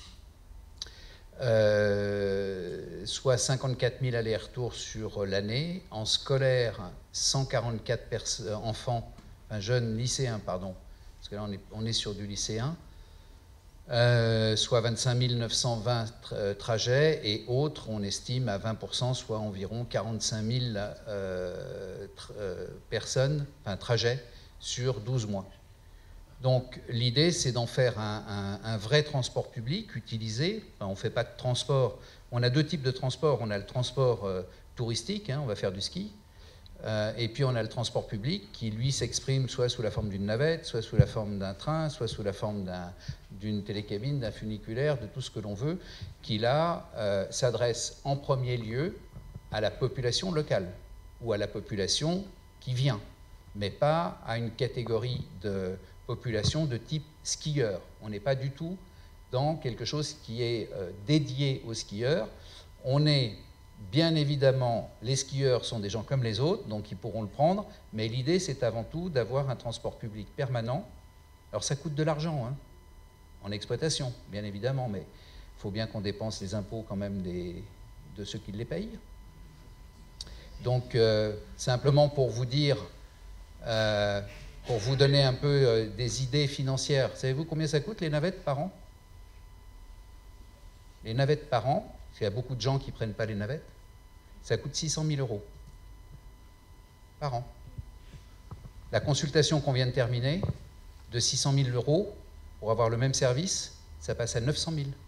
Euh, soit cinquante-quatre mille allers-retours sur l'année. En scolaire, cent quarante-quatre enfants, enfin jeunes lycéens, pardon, parce que là on est, on est sur du lycéen, euh, soit vingt-cinq mille neuf cent vingt tra trajets, et autres, on estime à vingt pour cent, soit environ quarante-cinq mille euh, euh, personnes, enfin trajets, sur douze mois. Donc l'idée, c'est d'en faire un, un, un vrai transport public utilisé. Enfin, on ne fait pas de transport. On a deux types de transport. On a le transport euh, touristique, hein, on va faire du ski. Euh, et puis on a le transport public qui, lui, s'exprime soit sous la forme d'une navette, soit sous la forme d'un train, soit sous la forme d'une télécabine, d'un funiculaire, de tout ce que l'on veut, qui, là, euh, s'adresse en premier lieu à la population locale ou à la population qui vient, mais pas à une catégorie de population de type skieur. On n'est pas du tout dans quelque chose qui est euh, dédié aux skieurs. On est, bien évidemment, les skieurs sont des gens comme les autres, donc ils pourront le prendre, mais l'idée, c'est avant tout d'avoir un transport public permanent. Alors ça coûte de l'argent, hein, en exploitation, bien évidemment, mais il faut bien qu'on dépense les impôts quand même des, de ceux qui les payent. Donc, euh, simplement pour vous dire... Euh, pour vous donner un peu euh, des idées financières. Savez-vous combien ça coûte les navettes par an? Les navettes par an, parce qu'il y a beaucoup de gens qui ne prennent pas les navettes, ça coûte six cent mille euros par an. La consultation qu'on vient de terminer, de six cent mille euros, pour avoir le même service, ça passe à neuf cent mille.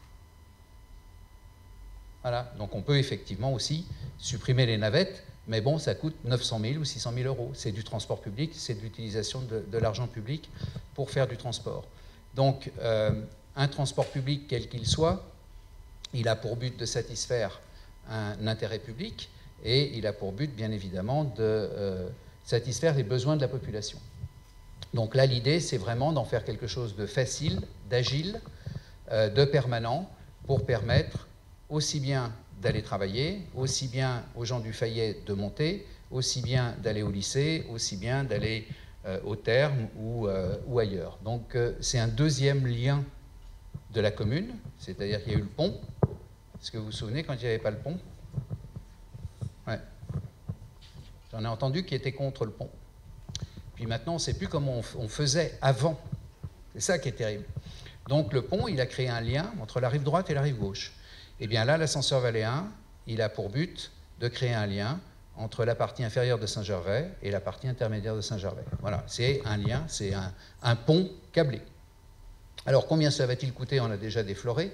Voilà, donc on peut effectivement aussi supprimer les navettes, mais bon, ça coûte neuf cent mille ou six cent mille euros. C'est du transport public, c'est de l'utilisation de, de l'argent public pour faire du transport. Donc, euh, un transport public, quel qu'il soit, il a pour but de satisfaire un intérêt public et il a pour but, bien évidemment, de euh, satisfaire les besoins de la population. Donc là, l'idée, c'est vraiment d'en faire quelque chose de facile, d'agile, euh, de permanent, pour permettre aussi bien d'aller travailler, aussi bien aux gens du Fayet de monter, aussi bien d'aller au lycée, aussi bien d'aller euh, au terme ou, euh, ou ailleurs. Donc euh, c'est un deuxième lien de la commune, c'est-à-dire qu'il y a eu le pont. Est-ce que vous vous souvenez quand il n'y avait pas le pont? Ouais. J'en ai entendu qui étaient contre le pont. Puis maintenant, on ne sait plus comment on faisait avant. C'est ça qui est terrible. Donc le pont, il a créé un lien entre la rive droite et la rive gauche. Eh bien là, l'ascenseur Valéen, il a pour but de créer un lien entre la partie inférieure de Saint-Gervais et la partie intermédiaire de Saint-Gervais. Voilà, c'est un lien, c'est un, un pont câblé. Alors combien ça va-t-il coûter? On a déjà défloré.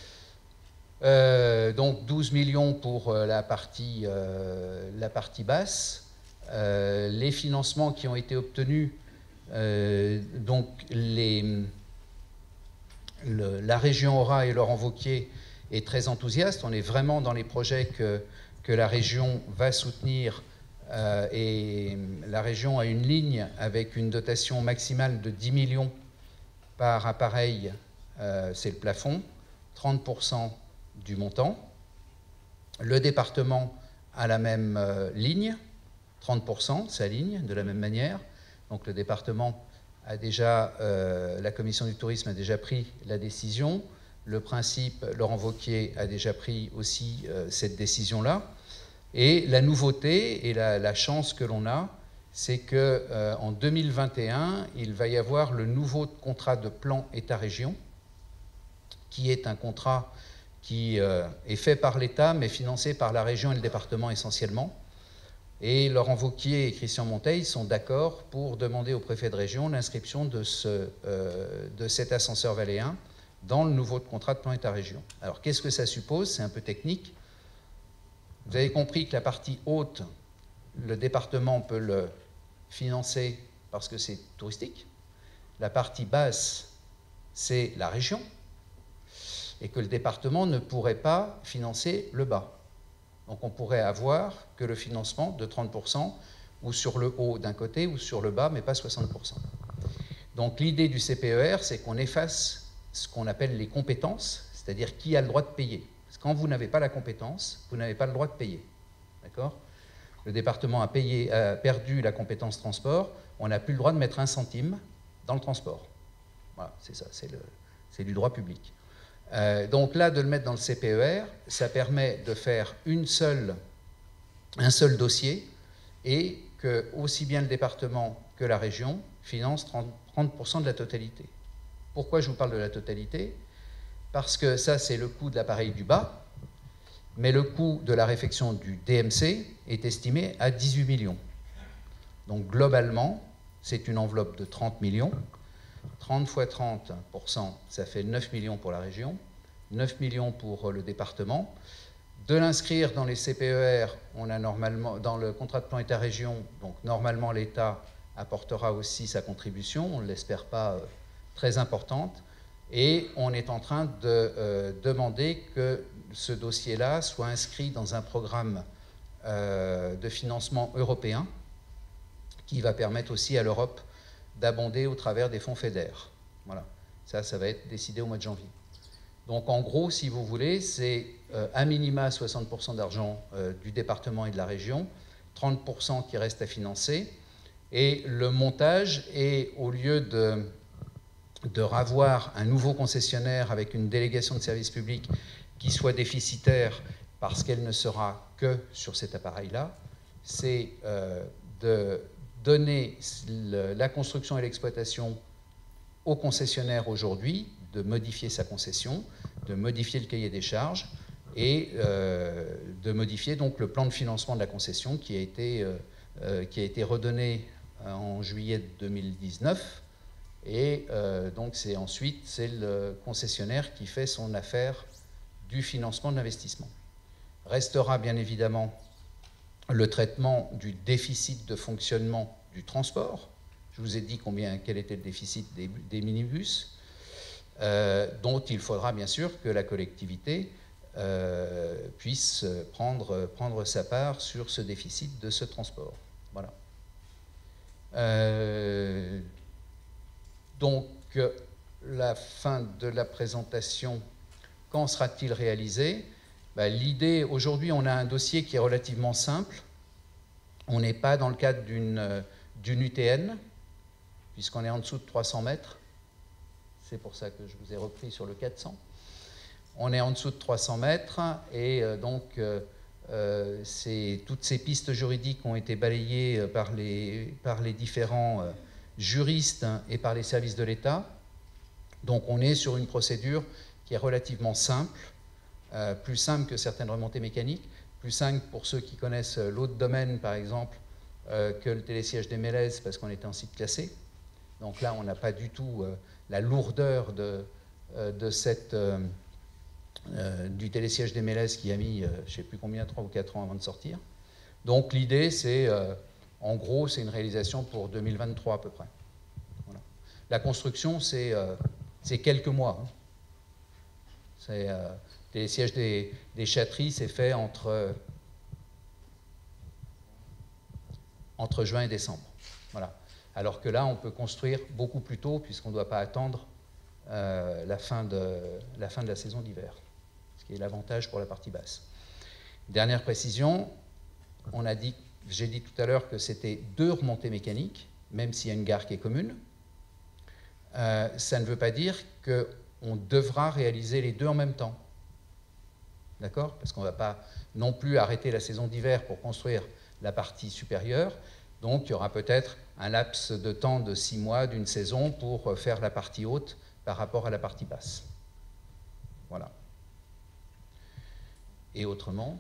Euh, donc douze millions pour euh, la, partie, euh, la partie basse. Euh, les financements qui ont été obtenus, euh, donc les, le, la région Aura et Laurent Wauquiez est très enthousiaste. On est vraiment dans les projets que, que la région va soutenir euh, et la région a une ligne avec une dotation maximale de dix millions par appareil, euh, c'est le plafond, trente pour cent du montant. Le département a la même euh, ligne, trente pour cent, sa ligne, de la même manière. Donc le département a déjà, euh, la commission du tourisme a déjà pris la décision. Le principe, Laurent Wauquiez a déjà pris aussi euh, cette décision-là. Et la nouveauté et la, la chance que l'on a, c'est qu'en euh, deux mille vingt et un, il va y avoir le nouveau contrat de plan État-région, qui est un contrat qui euh, est fait par l'État, mais financé par la région et le département essentiellement. Et Laurent Wauquiez et Christian Monteil sont d'accord pour demander au préfet de région l'inscription de, ce, euh, de cet ascenseur valléen dans le nouveau contrat de plan État-région. Alors, qu'est-ce que ça suppose? C'est un peu technique. Vous avez compris que la partie haute, le département peut le financer parce que c'est touristique. La partie basse, c'est la région. Et que le département ne pourrait pas financer le bas. Donc on pourrait avoir que le financement de trente pour cent ou sur le haut d'un côté ou sur le bas, mais pas soixante pour cent. Donc l'idée du C P E R, c'est qu'on efface ce qu'on appelle les compétences, c'est-à-dire qui a le droit de payer. Parce que quand vous n'avez pas la compétence, vous n'avez pas le droit de payer. D'accord ? Le département a, payé, a perdu la compétence transport, on n'a plus le droit de mettre un centime dans le transport. Voilà, c'est ça, c'est, le, c'est du droit public. Euh, donc là, de le mettre dans le C P E R, ça permet de faire une seule, un seul dossier et que aussi bien le département que la région financent trente pour cent de la totalité. Pourquoi je vous parle de la totalité? Parce que ça, c'est le coût de l'appareil du bas, mais le coût de la réfection du D M C est estimé à dix-huit millions. Donc globalement, c'est une enveloppe de trente millions. trente fois trente pour cent, ça fait neuf millions pour la région, neuf millions pour le département. De l'inscrire dans les C P E R, on a normalement, dans le contrat de plan État-région, donc normalement l'État apportera aussi sa contribution, on ne l'espère pas euh, très importante, et on est en train de euh, demander que ce dossier-là soit inscrit dans un programme euh, de financement européen qui va permettre aussi à l'Europe d'abonder au travers des fonds FEDER. Voilà. Ça, ça va être décidé au mois de janvier. Donc, en gros, si vous voulez, c'est euh, à minima soixante pour cent d'argent euh, du département et de la région, trente pour cent qui reste à financer, et le montage est, au lieu de, de ravoir un nouveau concessionnaire avec une délégation de service public qui soit déficitaire parce qu'elle ne sera que sur cet appareil-là, c'est euh, de donner la construction et l'exploitation au concessionnaire aujourd'hui, de modifier sa concession, de modifier le cahier des charges et euh, de modifier donc le plan de financement de la concession qui a été, euh, euh, qui a été redonné en juillet deux mille dix-neuf. Et euh, donc c'est ensuite c'est le concessionnaire qui fait son affaire du financement de l'investissement. Restera bien évidemment le traitement du déficit de fonctionnement du transport. Je vous ai dit combien, quel était le déficit des, des minibus, euh, dont il faudra bien sûr que la collectivité euh, puisse prendre, prendre sa part sur ce déficit de ce transport. Voilà. Euh, donc, la fin de la présentation, quand sera-t-il réalisé? Ben, l'idée, aujourd'hui, on a un dossier qui est relativement simple. On n'est pas dans le cadre d'une d'une U T N, puisqu'on est en dessous de trois cents mètres. C'est pour ça que je vous ai repris sur le quatre cents. On est en dessous de trois cents mètres, et euh, donc euh, euh, toutes ces pistes juridiques ont été balayées par les, par les différents euh, juristes et par les services de l'État. Donc on est sur une procédure qui est relativement simple, euh, plus simple que certaines remontées mécaniques, plus simple pour ceux qui connaissent l'autre domaine, par exemple, euh, que le télésiège des Mélèzes, parce qu'on était en site classé. Donc là, on n'a pas du tout euh, la lourdeur de, euh, de cette, euh, euh, du télésiège des Mélèzes qui a mis, euh, je ne sais plus combien, trois ou quatre ans avant de sortir. Donc l'idée, c'est, euh, en gros, c'est une réalisation pour deux mille vingt-trois à peu près. Voilà. La construction, c'est euh, quelques mois. Hein. C'est... Euh, Les sièges des, des châteries, c'est fait entre, entre juin et décembre. Voilà. Alors que là, on peut construire beaucoup plus tôt, puisqu'on ne doit pas attendre euh, la, fin de, la fin de la saison d'hiver, ce qui est l'avantage pour la partie basse. Dernière précision, on a dit, j'ai dit tout à l'heure que c'était deux remontées mécaniques, même s'il y a une gare qui est commune. euh, ça ne veut pas dire qu'on devra réaliser les deux en même temps. D'accord? Parce qu'on ne va pas non plus arrêter la saison d'hiver pour construire la partie supérieure. Donc, il y aura peut-être un laps de temps de six mois d'une saison pour faire la partie haute par rapport à la partie basse. Voilà. Et autrement,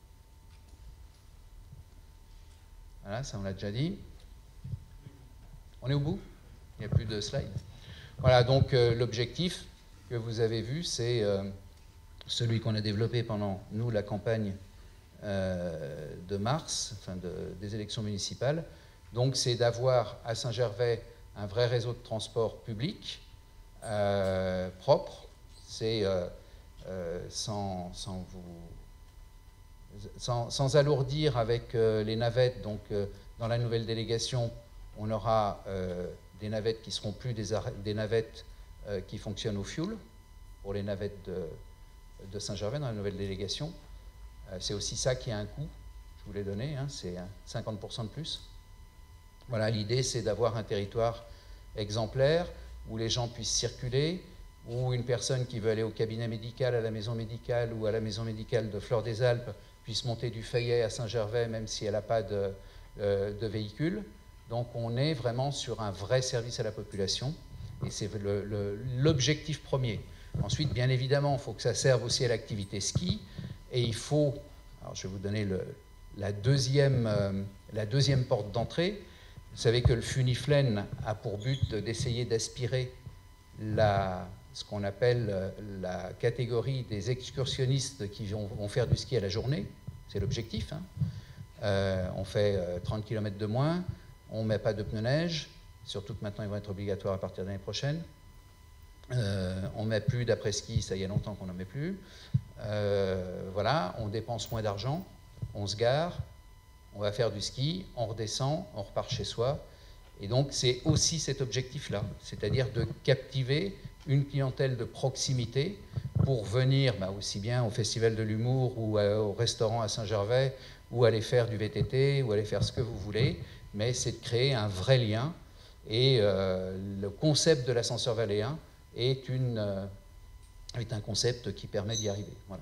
voilà, ça on l'a déjà dit. On est au bout? Il n'y a plus de slides. Voilà, donc euh, l'objectif que vous avez vu, c'est euh, celui qu'on a développé pendant, nous, la campagne euh, de mars, enfin de, des élections municipales. Donc c'est d'avoir à Saint-Gervais un vrai réseau de transport public euh, propre. C'est euh, euh, sans, sans, vous, sans, sans alourdir avec euh, les navettes. Donc euh, dans la nouvelle délégation, on aura euh, des navettes qui seront plus des, des navettes euh, qui fonctionnent au fioul pour les navettes de, de Saint-Gervais dans la nouvelle délégation. Euh, c'est aussi ça qui a un coût, je vous l'ai donné, hein, c'est cinquante pour cent de plus. Voilà, l'idée c'est d'avoir un territoire exemplaire où les gens puissent circuler, où une personne qui veut aller au cabinet médical, à la maison médicale ou à la maison médicale de Fleur des Alpes puisse monter du Fayet à Saint-Gervais même si elle n'a pas de, euh, de véhicule. Donc on est vraiment sur un vrai service à la population et c'est l'objectif premier. Ensuite, bien évidemment, il faut que ça serve aussi à l'activité ski et il faut, alors je vais vous donner le, la, deuxième, euh, la deuxième porte d'entrée. Vous savez que le Funiflen a pour but d'essayer d'aspirer la, ce qu'on appelle la catégorie des excursionnistes qui vont, vont faire du ski à la journée. C'est l'objectif. Hein. Euh, on fait euh, trente kilomètres de moins, on ne met pas de pneus neige, surtout que maintenant ils vont être obligatoires à partir de l'année prochaine. Euh, on ne met plus d'après-ski, ça y a longtemps qu'on n'en met plus. Euh, voilà, on dépense moins d'argent, on se gare, on va faire du ski, on redescend, on repart chez soi. Et donc, c'est aussi cet objectif-là, c'est-à-dire de captiver une clientèle de proximité pour venir bah, aussi bien au Festival de l'Humour ou à, au restaurant à Saint-Gervais ou aller faire du V T T ou aller faire ce que vous voulez, mais c'est de créer un vrai lien. Et euh, le concept de l'ascenseur valléen est, une, euh, est un concept qui permet d'y arriver. Voilà.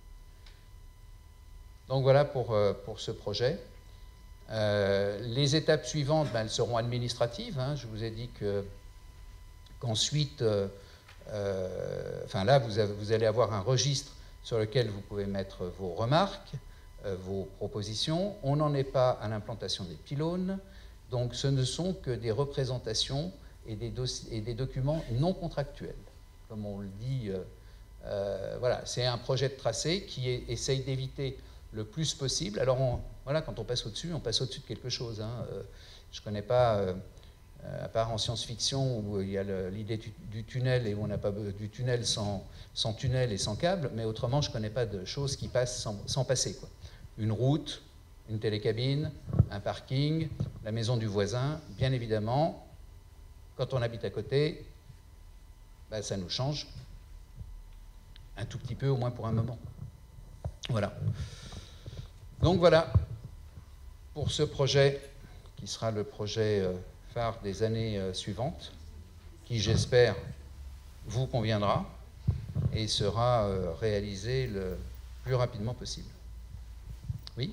Donc voilà pour, euh, pour ce projet. Euh, les étapes suivantes, ben, elles seront administratives. Hein. Je vous ai dit que, qu'ensuite, euh, euh, enfin là, vous, avez, vous allez avoir un registre sur lequel vous pouvez mettre vos remarques, euh, vos propositions. On n'en est pas à l'implantation des pylônes, donc ce ne sont que des représentations et des, et des documents non contractuels, comme on le dit. Euh, euh, voilà, c'est un projet de tracé qui est, essaye d'éviter le plus possible. Alors, on, voilà, quand on passe au-dessus, on passe au-dessus de quelque chose. Hein. Euh, je ne connais pas, euh, à part en science-fiction, où il y a l'idée du, du tunnel et où on n'a pas du tunnel sans, sans tunnel et sans câble, mais autrement, je ne connais pas de choses qui passent sans, sans passer, quoi. Une route, une télécabine, un parking, la maison du voisin, bien évidemment, quand on habite à côté, ben, ça nous change un tout petit peu, au moins pour un moment. Voilà. Donc voilà, pour ce projet, qui sera le projet phare des années suivantes, qui j'espère vous conviendra et sera réalisé le plus rapidement possible. Oui ?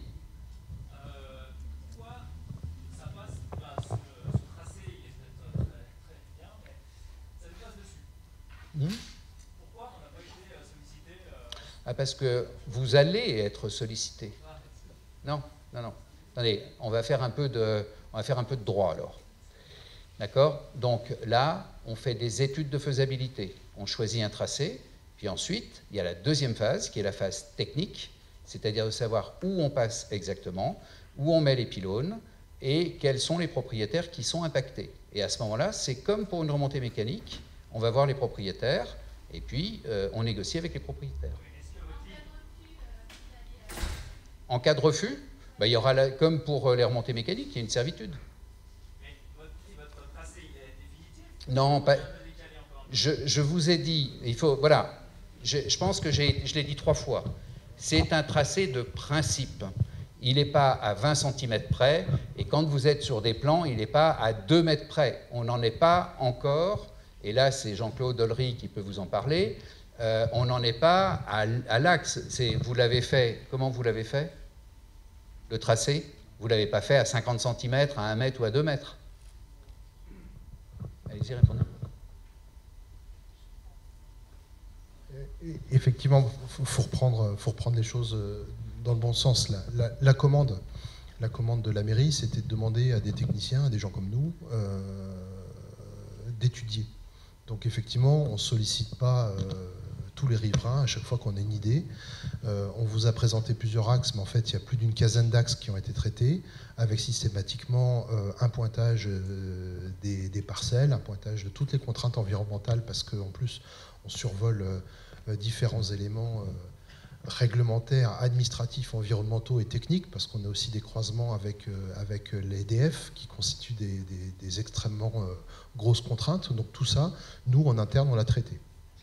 euh, Pourquoi ça passe, bah, ce, ce tracé, il est peut-être très, très bien, mais ça nous passe dessus. Mmh. Pourquoi on n'a pas été sollicité euh... Ah, parce que vous allez être sollicité. Non, non, non. Attendez, on va faire un peu de, on va faire un peu de droit alors. D'accord? Donc là, on fait des études de faisabilité. On choisit un tracé, puis ensuite, il y a la deuxième phase, qui est la phase technique, c'est-à-dire de savoir où on passe exactement, où on met les pylônes, et quels sont les propriétaires qui sont impactés. Et à ce moment-là, c'est comme pour une remontée mécanique, on va voir les propriétaires, et puis euh, on négocie avec les propriétaires. En cas de refus, ben, il y aura, la, comme pour les remontées mécaniques, il y a une servitude. Mais votre, votre tracé, il est définitif? Non, pas, je, je vous ai dit, il faut, voilà, je, je pense que je l'ai dit trois fois, c'est un tracé de principe. Il n'est pas à vingt centimètres près, et quand vous êtes sur des plans, il n'est pas à deux mètres près. On n'en est pas encore et là c'est Jean-Claude Ollery qui peut vous en parler, euh, on n'en est pas à, à l'axe. Vous l'avez fait, comment vous l'avez fait? Le tracé, vous ne l'avez pas fait à cinquante centimètres, à un mètre ou à deux mètres. Allez-y, répondez. Effectivement, il faut reprendre, faut reprendre les choses dans le bon sens. La, la, la, commande, la commande de la mairie, c'était de demander à des techniciens, à des gens comme nous, euh, d'étudier. Donc effectivement, on ne sollicite pas euh, tous les riverains à chaque fois qu'on a une idée. Euh, on vous a présenté plusieurs axes, mais en fait, il y a plus d'une quinzaine d'axes qui ont été traités, avec systématiquement euh, un pointage euh, des, des parcelles, un pointage de toutes les contraintes environnementales, parce qu'en plus, on survole euh, différents éléments euh, réglementaires, administratifs, environnementaux et techniques, parce qu'on a aussi des croisements avec, euh, avec l'E D F, qui constituent des, des, des extrêmement euh, grosses contraintes. Donc tout ça, nous, en interne, on l'a traité.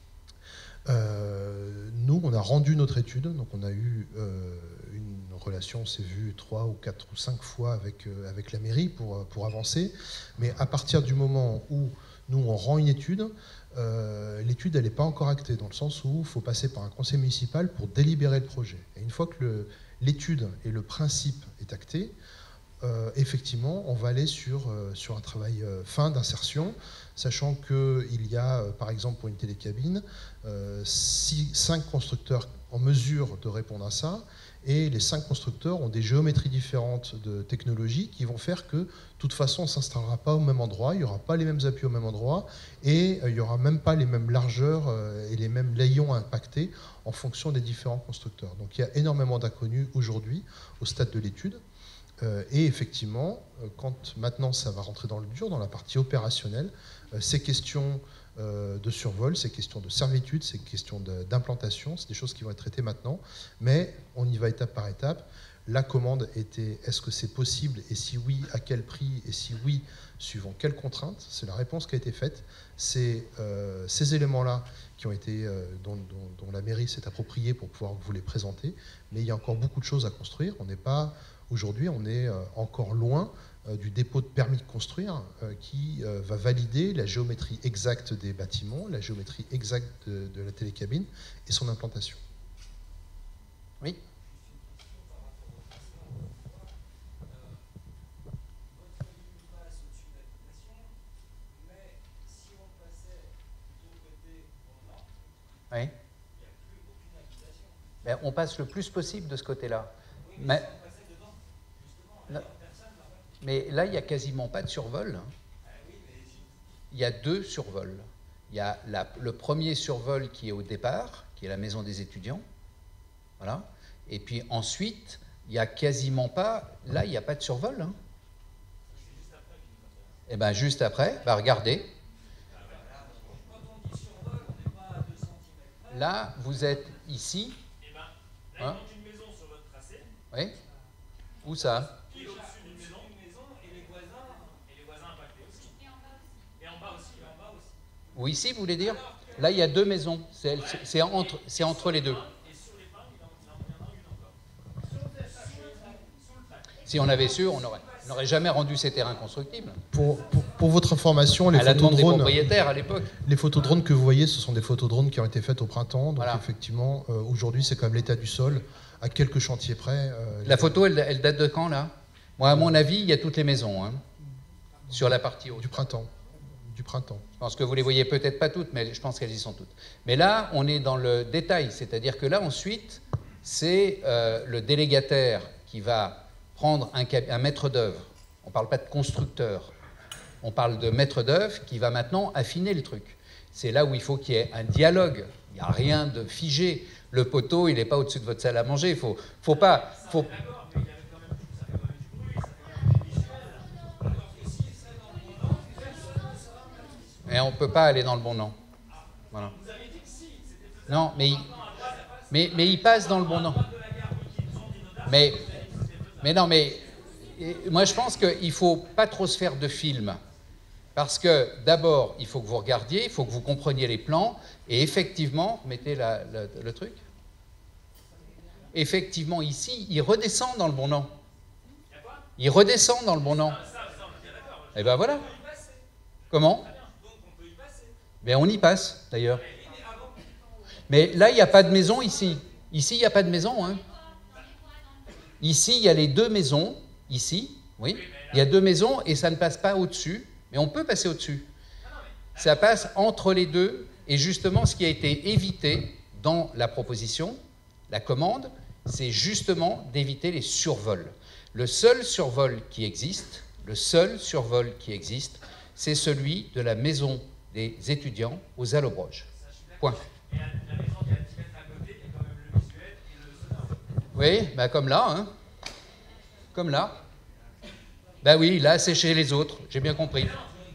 Euh, nous, on a rendu notre étude, donc on a eu euh, une relation, on s'est vu trois ou quatre ou cinq fois avec, euh, avec la mairie pour, pour avancer, mais à partir du moment où nous, on rend une étude, euh, l'étude, elle n'est pas encore actée, dans le sens où il faut passer par un conseil municipal pour délibérer le projet. Et une fois que l'étude et le principe est acté, euh, effectivement, on va aller sur, euh, sur un travail euh, fin d'insertion, sachant qu'il y a, euh, par exemple, pour une télécabine, euh, six, cinq constructeurs en mesure de répondre à ça, et les cinq constructeurs ont des géométries différentes de technologie qui vont faire que, de toute façon, on ne s'installera pas au même endroit, il n'y aura pas les mêmes appuis au même endroit, et euh, il n'y aura même pas les mêmes largeurs euh, et les mêmes layons impactés en fonction des différents constructeurs. Donc il y a énormément d'inconnus aujourd'hui au stade de l'étude. Euh, et effectivement, euh, quand maintenant ça va rentrer dans le dur, dans la partie opérationnelle, euh, ces questions euh, de survol, ces questions de servitude, ces questions d'implantation, c'est des choses qui vont être traitées maintenant, mais on y va étape par étape. La commande était, est-ce que c'est possible, et si oui, à quel prix, et si oui, suivant quelles contraintes? C'est la réponse qui a été faite. C'est euh, ces éléments-là qui ont été, euh, dont, dont, dont la mairie s'est appropriée pour pouvoir vous les présenter, mais il y a encore beaucoup de choses à construire. On n'est pas... Aujourd'hui, on est encore loin du dépôt de permis de construire qui va valider la géométrie exacte des bâtiments, la géométrie exacte de, de la télécabine et son implantation. Oui. Oui. Ben, on passe le plus possible de ce côté-là. Mais, mais là, il n'y a quasiment pas de survol. Il y a deux survols. Il y a la, le premier survol qui est au départ, qui est la maison des étudiants. Voilà. Et puis ensuite, il n'y a quasiment pas... Là, il n'y a pas de survol. Hein. Et bien, juste après, bah, regardez. Là, vous êtes ici. Hein? Oui. Où ça? Qui est au-dessus d'une maison, et les voisins, et les voisins impactés aussi. Et en bas aussi. Et en bas aussi, et en bas aussi. Ou ici, vous voulez dire? Là, il y a deux maisons. C'est entre, c'est entre les deux. Et sur les pins, il y en a une encore. Si on avait su, on n'aurait on n'aurait jamais rendu ces terrains constructibles. Pour, pour, pour votre information, les à la photos demande drones, des propriétaires à l'époque. Les photos drones que vous voyez, ce sont des photos drones qui ont été faites au printemps. Donc voilà. Effectivement, euh, aujourd'hui, c'est quand même l'état du sol. À quelques chantiers près. Euh, la photo, elle, elle date de quand, là? Moi, à mon avis, il y a toutes les maisons, hein, sur la partie haute. Du printemps. Du printemps. Je pense que vous les voyez peut-être pas toutes, mais je pense qu'elles y sont toutes. Mais là, on est dans le détail, c'est-à-dire que là, ensuite, c'est euh, le délégataire qui va prendre un, un maître d'œuvre. On ne parle pas de constructeur, on parle de maître d'œuvre qui va maintenant affiner le truc. C'est là où il faut qu'il y ait un dialogue. Il n'y a rien de figé. Le poteau, il n'est pas au-dessus de votre salle à manger. Il faut, faut pas... Faut... Et on ne peut pas aller dans le bon nom. Voilà. Non, mais il, mais, mais il passe dans le bon nom. Mais, mais non, mais moi je pense qu'il ne faut pas trop se faire de film. Parce que d'abord, il faut que vous regardiez, il faut que vous compreniez les plans, et effectivement, mettez la, la, le truc. Effectivement, ici, il redescend dans le bon nom. Il redescend dans le bon nom. Et ben voilà. Comment? Mais on y passe, d'ailleurs. Mais là, il n'y a pas de maison ici. Ici, il n'y a pas de maison. Hein. Ici, il y a les deux maisons. Ici, oui. Il y a deux maisons et ça ne passe pas au-dessus. Mais on peut passer au-dessus. Ça passe entre les deux. Et justement, ce qui a été évité dans la proposition, la commande, c'est justement d'éviter les survols. Le seul survol qui existe, le seul survol qui existe, c'est celui de la maison des étudiants aux Allobroges. Point. Et la maison qui a dix mètres à côté, il y a quand même le visuel et le sonore. Oui, bah comme là, hein. Comme là. Ben oui, là, c'est chez les autres, j'ai bien compris.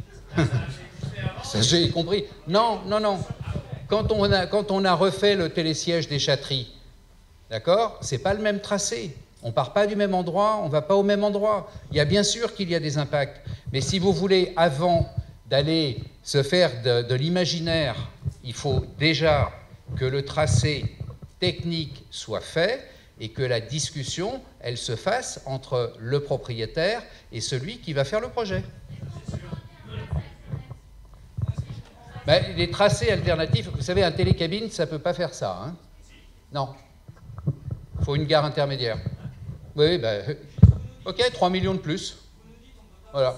Ça, j'ai compris. Non, non, non. Quand on a, quand on a refait le télésiège des Châteries, d'accord, c'est pas le même tracé. On part pas du même endroit, on va pas au même endroit. Il y a bien sûr qu'il y a des impacts. Mais si vous voulez, avant d'aller se faire de, de l'imaginaire, il faut déjà que le tracé technique soit fait et que la discussion, elle se fasse entre le propriétaire et celui qui va faire le projet. Ben, les tracés alternatifs, vous savez, un télécabine, ça ne peut pas faire ça. Hein. Non. Il faut une gare intermédiaire. Oui, ben, ok, trois millions de plus. Voilà.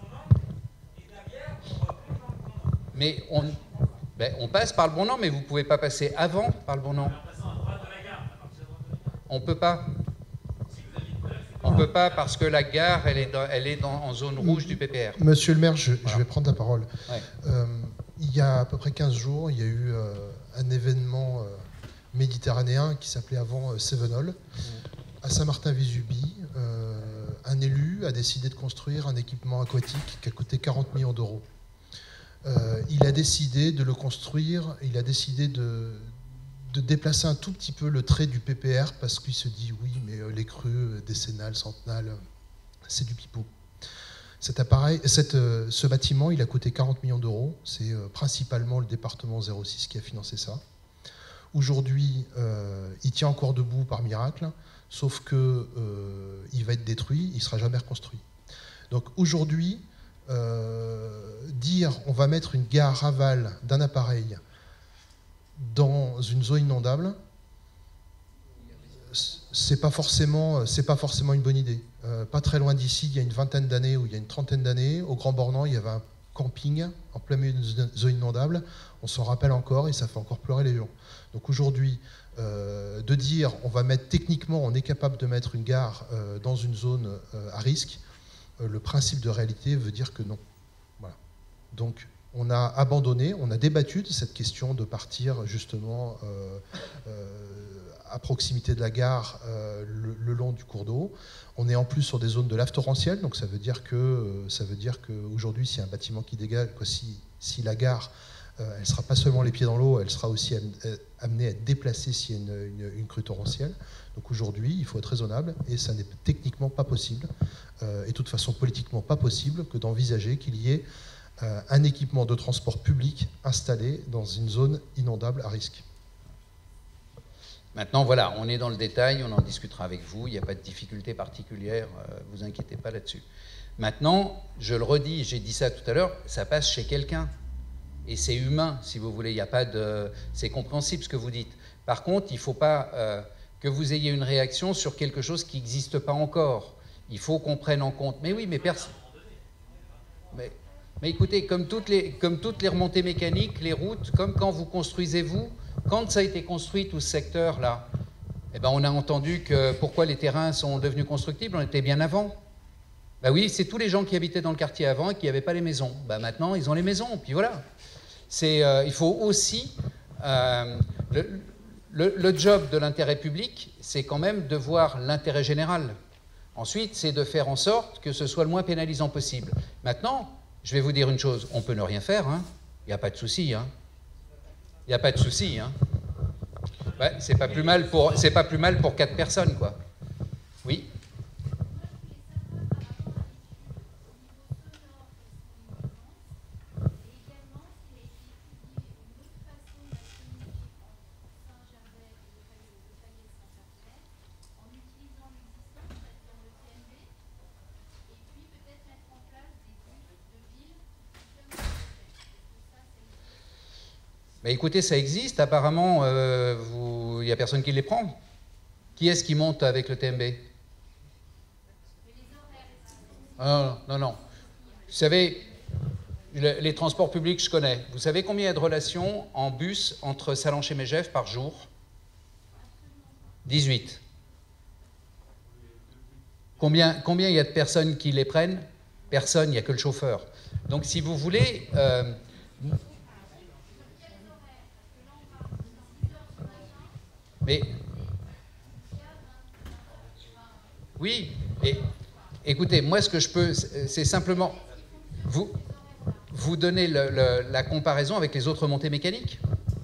Mais on, ben, on passe par le bon nom, mais vous ne pouvez pas passer avant par le bon nom. On ne peut pas. On ne peut pas parce que la gare, elle est, dans, elle est dans, en zone rouge du P P R. Monsieur le maire, je, Voilà. je vais prendre la parole. Ouais. Euh, il y a à peu près quinze jours, il y a eu euh, un événement euh, méditerranéen qui s'appelait avant euh, Cévenol. Mmh. À Saint-Martin-Vésubie, euh, un élu a décidé de construire un équipement aquatique qui a coûté quarante millions d'euros. Euh, il a décidé de le construire, il a décidé de, de déplacer un tout petit peu le trait du P P R parce qu'il se dit oui, mais les crues décennales, centenales, c'est du pipeau. Cet appareil, cette, ce bâtiment, il a coûté quarante millions d'euros. C'est principalement le département zéro six qui a financé ça. Aujourd'hui, euh, il tient encore debout par miracle, sauf qu'il euh, va être détruit, il ne sera jamais reconstruit. Donc aujourd'hui, euh, dire on va mettre une gare aval d'un appareil dans une zone inondable, c'est pas forcément, c'est pas forcément une bonne idée. Euh, pas très loin d'ici, il y a une vingtaine d'années ou il y a une trentaine d'années, au Grand Bornand, il y avait un camping en plein milieu d'une zone inondable. On s'en rappelle encore et ça fait encore pleurer les gens. Donc aujourd'hui, euh, de dire on va mettre techniquement, on est capable de mettre une gare euh, dans une zone euh, à risque, euh, le principe de réalité veut dire que non. Voilà. Donc on a abandonné, on a débattu de cette question de partir justement euh, euh, à proximité de la gare euh, le, le long du cours d'eau. On est en plus sur des zones de lave torrentielle, donc ça veut dire que ça veut dire qu'aujourd'hui, s'il y a un bâtiment qui dégage, quoi, si, si la gare, euh, elle ne sera pas seulement les pieds dans l'eau, elle sera aussi amenée à être déplacée s'il y a une, une, une crue torrentielle. Donc aujourd'hui, il faut être raisonnable, et ça n'est techniquement pas possible, euh, et de toute façon politiquement pas possible, que d'envisager qu'il y ait euh, un équipement de transport public installé dans une zone inondable à risque. Maintenant, voilà, on est dans le détail, on en discutera avec vous, il n'y a pas de difficulté particulière, ne euh, vous inquiétez pas là-dessus. Maintenant, je le redis, j'ai dit ça tout à l'heure, ça passe chez quelqu'un. Et c'est humain, si vous voulez, il n'y a pas de... C'est compréhensible ce que vous dites. Par contre, il ne faut pas euh, que vous ayez une réaction sur quelque chose qui n'existe pas encore. Il faut qu'on prenne en compte. Mais oui, mais personne... Mais, mais écoutez, comme toutes, les, comme toutes les remontées mécaniques, les routes, comme quand vous construisez vous, quand ça a été construit, tout ce secteur-là, eh ben on a entendu que pourquoi les terrains sont devenus constructibles, on était bien avant. Ben oui, c'est tous les gens qui habitaient dans le quartier avant et qui n'avaient pas les maisons. Ben maintenant, ils ont les maisons, puis voilà. C'est, euh, il faut aussi... Euh, le, le, le job de l'intérêt public, c'est quand même de voir l'intérêt général. Ensuite, c'est de faire en sorte que ce soit le moins pénalisant possible. Maintenant, je vais vous dire une chose, on peut ne rien faire, hein. Il n'y a pas de souci, hein. Il n'y a pas de souci, hein. Ouais, c'est pas plus mal pour, c'est pas plus mal pour quatre personnes, quoi. Oui. Bah, écoutez, ça existe. Apparemment, euh, il n'y a personne qui les prend. Qui est-ce qui monte avec le T M B? Ah, non, non. Vous savez, le, les transports publics, je connais. Vous savez combien il y a de relations en bus entre Sallanches et Megève par jour? dix-huit. Combien, combien il y a de personnes qui les prennent? Personne, il n'y a que le chauffeur. Donc, si vous voulez... Euh, mais... Oui, et écoutez, moi, ce que je peux, c'est simplement vous, vous donner le, le, la comparaison avec les autres montées mécaniques.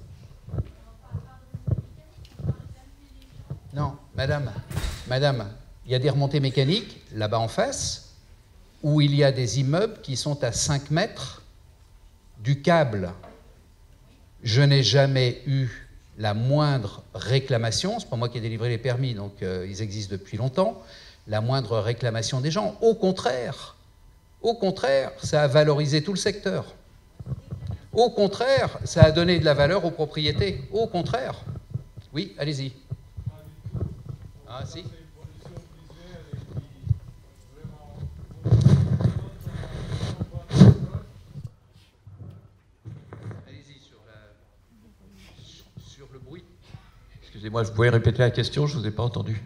Non, madame, madame, il y a des remontées mécaniques, là-bas en face, où il y a des immeubles qui sont à cinq mètres du câble. Je n'ai jamais eu la moindre réclamation, c'est pas moi qui ai délivré les permis, donc euh, ils existent depuis longtemps, la moindre réclamation des gens. Au contraire, au contraire, ça a valorisé tout le secteur. Au contraire, ça a donné de la valeur aux propriétés. Au contraire. Oui, allez-y. Ah, si. Allez-y sur, la... sur le bruit. Excusez-moi, vous pouvez répéter la question, je ne vous ai pas entendu.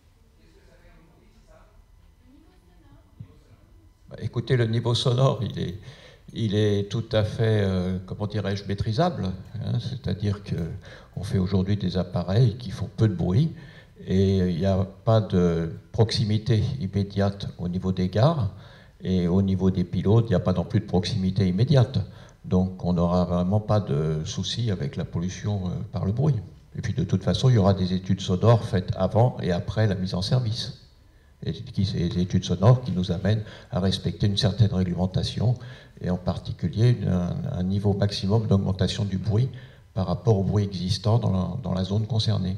Bah, écoutez, le niveau sonore, il est, il est tout à fait, euh, comment dirais-je, maîtrisable. Hein, c'est-à-dire qu'on fait aujourd'hui des appareils qui font peu de bruit et il n'y a pas de proximité immédiate au niveau des gares et au niveau des pilotes, il n'y a pas non plus de proximité immédiate. Donc on n'aura vraiment pas de souci avec la pollution euh, par le bruit. Et puis de toute façon, il y aura des études sonores faites avant et après la mise en service. Et des études sonores qui nous amènent à respecter une certaine réglementation et en particulier une, un, un niveau maximum d'augmentation du bruit par rapport au bruit existant dans la, dans la zone concernée.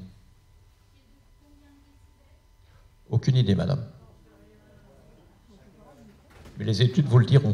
Aucune idée, madame. Mais les études vous le diront.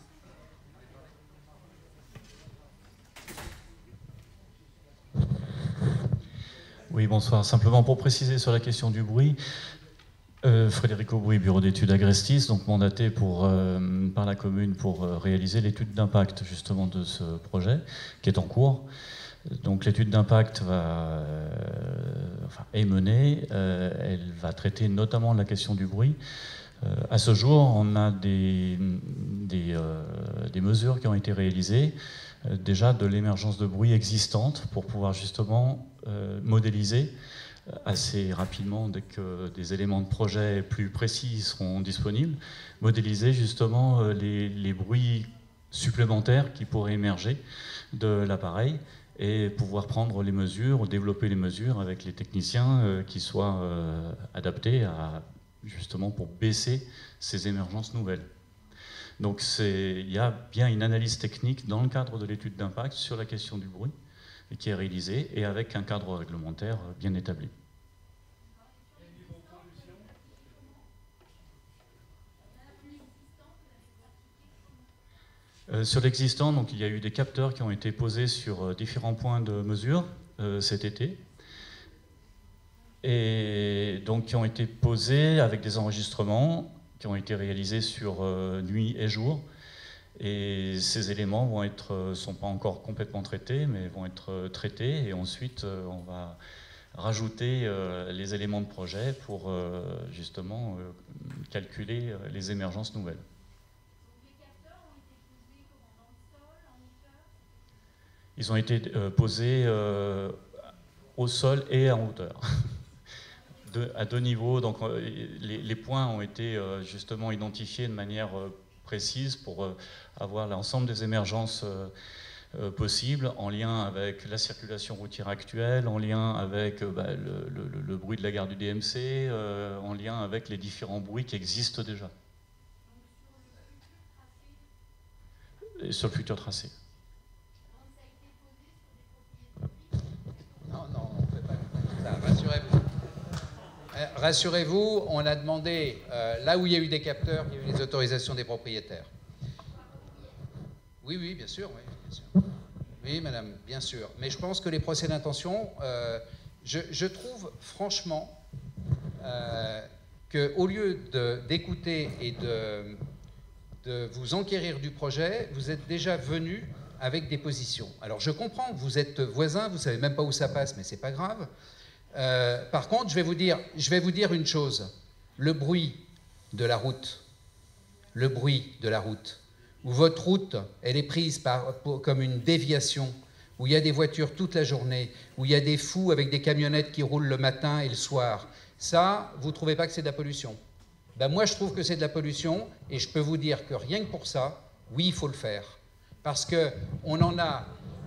Oui, bonsoir. Simplement pour préciser sur la question du bruit, euh, Frédéric Aubry, bureau d'études Agrestis, donc mandaté pour, euh, par la commune pour euh, réaliser l'étude d'impact justement de ce projet qui est en cours. Donc l'étude d'impact va, euh, enfin, est menée, euh, elle va traiter notamment la question du bruit. Euh, à ce jour, on a des, des, euh, des mesures qui ont été réalisées, euh, déjà de l'émergence de bruit existante pour pouvoir justement euh, modéliser assez rapidement, dès que des éléments de projet plus précis seront disponibles, modéliser justement les, les bruits supplémentaires qui pourraient émerger de l'appareil et pouvoir prendre les mesures ou développer les mesures avec les techniciens euh, qui soient euh, adaptés à, justement pour baisser ces émergences nouvelles. Donc il y a bien une analyse technique dans le cadre de l'étude d'impact sur la question du bruit qui est réalisée et avec un cadre réglementaire bien établi. Euh, sur l'existant, donc il y a eu des capteurs qui ont été posés sur euh, différents points de mesure euh, cet été, et donc qui ont été posés avec des enregistrements qui ont été réalisés sur euh, nuit et jour. Et ces éléments vont être, sont pas encore complètement traités, mais vont être traités. Et ensuite, euh, on va rajouter euh, les éléments de projet pour euh, justement euh, calculer euh, les émergences nouvelles. Ils ont été euh, posés euh, au sol et en hauteur, de, à deux niveaux. Donc euh, les, les points ont été euh, justement identifiés de manière euh, précise pour euh, avoir l'ensemble des émergences euh, euh, possibles en lien avec la circulation routière actuelle, en lien avec euh, bah, le, le, le bruit de la gare du D M C, euh, en lien avec les différents bruits qui existent déjà. Et sur le futur tracé. Non, non, on ne fait pas ça, rassurez-vous. Euh, rassurez-vous, on a demandé, euh, là où il y a eu des capteurs, il y a eu les autorisations des propriétaires. Oui, oui, bien sûr, oui, bien sûr. Oui, Oui, madame, bien sûr. Mais je pense que les procès d'intention, euh, je, je trouve franchement euh, qu'au lieu d'écouter et de, de vous enquérir du projet, vous êtes déjà venu avec des positions. Alors je comprends, vous êtes voisins, vous ne savez même pas où ça passe, mais ce n'est pas grave. Euh, par contre, je vais vous dire, je vais vous dire une chose. Le bruit de la route, le bruit de la route, où votre route, elle est prise par, pour, comme une déviation, où il y a des voitures toute la journée, où il y a des fous avec des camionnettes qui roulent le matin et le soir, ça, vous ne trouvez pas que c'est de la pollution? Ben moi, je trouve que c'est de la pollution, et je peux vous dire que rien que pour ça, oui, il faut le faire. Parce qu'on en a...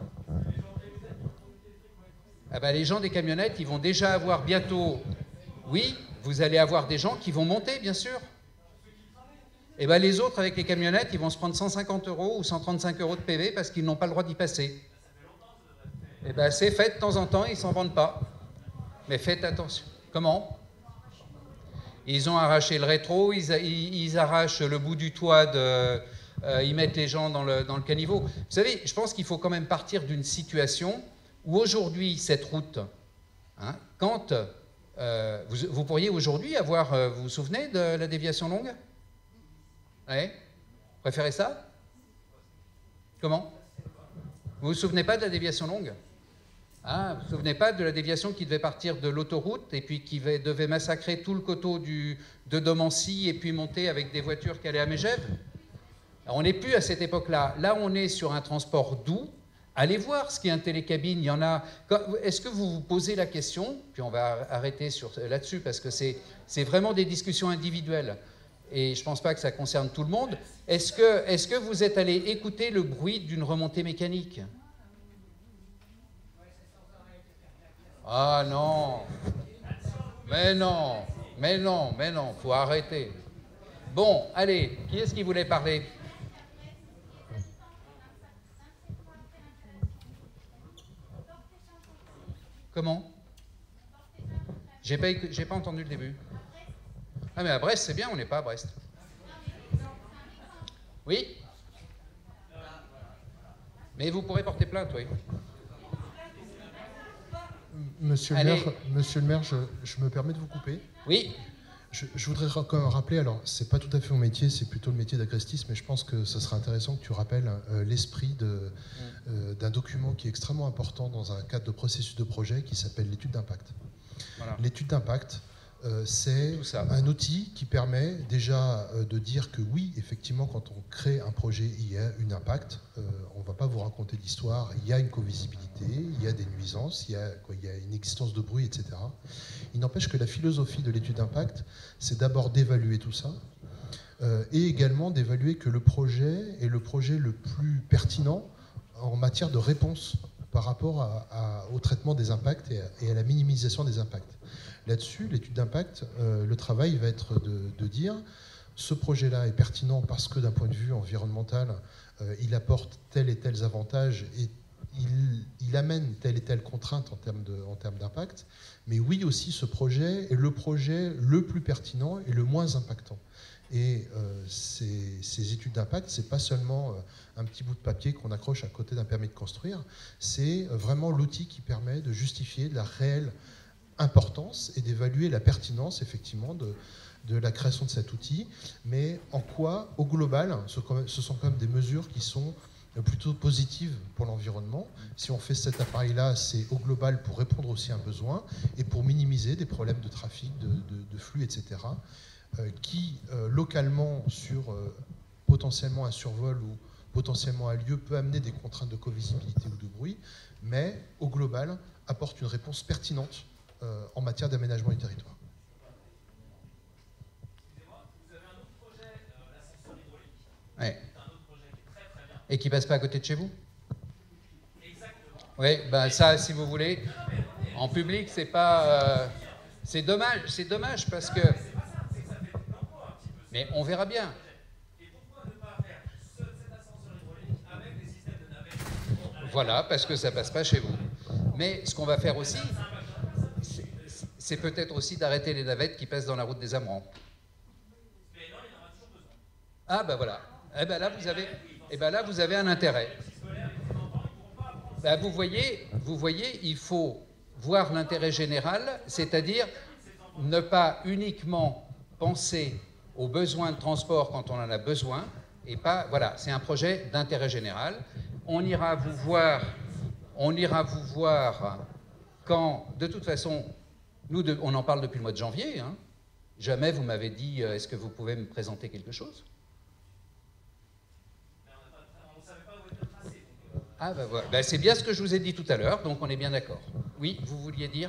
Ah ben, les gens des camionnettes, ils vont déjà avoir bientôt... Oui, vous allez avoir des gens qui vont monter, bien sûr. Et ben les autres, avec les camionnettes, ils vont se prendre cent cinquante euros ou cent trente-cinq euros de P V parce qu'ils n'ont pas le droit d'y passer. Et ben c'est fait de temps en temps, ils ne s'en vendent pas. Mais faites attention. Comment? Ils ont arraché le rétro, ils, ils, ils arrachent le bout du toit, de, euh, ils mettent les gens dans le, dans le caniveau. Vous savez, je pense qu'il faut quand même partir d'une situation où aujourd'hui, cette route, hein, quand euh, vous, vous pourriez aujourd'hui avoir, euh, vous vous souvenez de la déviation longue? Oui. Vous préférez ça? Comment? Vous ne vous souvenez pas de la déviation longue? Ah, vous ne vous souvenez pas de la déviation qui devait partir de l'autoroute et puis qui devait massacrer tout le coteau du, de Domancy et puis monter avec des voitures qui allaient à Megève? On n'est plus à cette époque-là. Là, on est sur un transport doux. Allez voir ce qu'est un télécabine. Il y en a. Est-ce que vous vous posez la question? Puis on va arrêter là-dessus parce que c'est vraiment des discussions individuelles. Et je ne pense pas que ça concerne tout le monde. Est-ce que, est-ce que vous êtes allé écouter le bruit d'une remontée mécanique? Ah non, mais non, mais non, mais non, il faut arrêter. Bon, allez, qui est-ce qui voulait parler? Comment? J'ai pas, j'ai pas entendu le début. Ah mais à Brest, c'est bien, on n'est pas à Brest. Oui? Mais vous pourrez porter plainte, oui. Monsieur le maire, Monsieur le maire je, je me permets de vous couper. Oui. Je, je voudrais quand même rappeler, alors c'est pas tout à fait mon métier, c'est plutôt le métier d'agrestis, mais je pense que ce serait intéressant que tu rappelles euh, l'esprit euh, d'un document qui est extrêmement important dans un cadre de processus de projet qui s'appelle l'étude d'impact. Voilà. L'étude d'impact, euh, c'est un outil qui permet déjà euh, de dire que oui, effectivement, quand on crée un projet, il y a un impact. Euh, on ne va pas vous raconter l'histoire, il y a une covisibilité, il y a des nuisances, il y a, quoi, il y a une existence de bruit, et cetera. Il n'empêche que la philosophie de l'étude d'impact, c'est d'abord d'évaluer tout ça, euh, et également d'évaluer que le projet est le projet le plus pertinent en matière de réponse par rapport à, à, au traitement des impacts et à, et à la minimisation des impacts. Là-dessus, l'étude d'impact, euh, le travail va être de, de dire ce projet-là est pertinent parce que d'un point de vue environnemental, euh, il apporte tel et tels avantages et il, il amène telle et telle contrainte en termes de, en termes d'impact. Mais oui aussi, ce projet est le projet le plus pertinent et le moins impactant. Et euh, ces, ces études d'impact, c'est pas seulement euh, un petit bout de papier qu'on accroche à côté d'un permis de construire, c'est vraiment l'outil qui permet de justifier de la réelle importance et d'évaluer la pertinence effectivement de, de la création de cet outil, mais en quoi, au global, ce, ce sont quand même des mesures qui sont plutôt positives pour l'environnement. Si on fait cet appareil-là, c'est au global pour répondre aussi à un besoin et pour minimiser des problèmes de trafic, de, de, de flux, et cetera, euh, qui, euh, localement, sur euh, potentiellement un survol ou potentiellement un lieu, peut amener des contraintes de covisibilité ou de bruit, mais au global, apporte une réponse pertinente euh, en matière d'aménagement du territoire. Excusez-moi, vous avez un autre projet, euh, l'ascenseur hydraulique. Ouais. C'est un autre projet qui est très très bien. Et qui passe pas à côté de chez vous? Exactement. Oui, ben ça, si vous voulez, en public, c'est pas... Euh, c'est dommage, c'est dommage parce que... Mais on verra bien. Et pourquoi ne pas faire ce, cet ascenseur hydraulique avec des systèmes de navettes? Voilà, parce que ça passe pas chez vous. Mais ce qu'on va faire aussi, c'est peut-être aussi d'arrêter les navettes qui passent dans la route des Amrans. Mais non, il y en aura toujours besoin. Ah ben voilà. Eh ben là vous avez, eh ben là vous avez un intérêt. Ben, vous voyez, vous voyez, il faut voir l'intérêt général, c'est-à-dire ne pas uniquement penser aux besoins de transport quand on en a besoin, et pas, voilà, c'est un projet d'intérêt général. On ira vous voir, on ira vous voir quand, de toute façon, nous, de, on en parle depuis le mois de janvier, hein. Jamais vous m'avez dit, euh, est-ce que vous pouvez me présenter quelque chose? Ah ben voilà, ben, c'est bien ce que je vous ai dit tout à l'heure, donc on est bien d'accord. Oui, vous vouliez dire?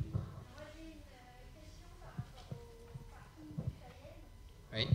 Oui.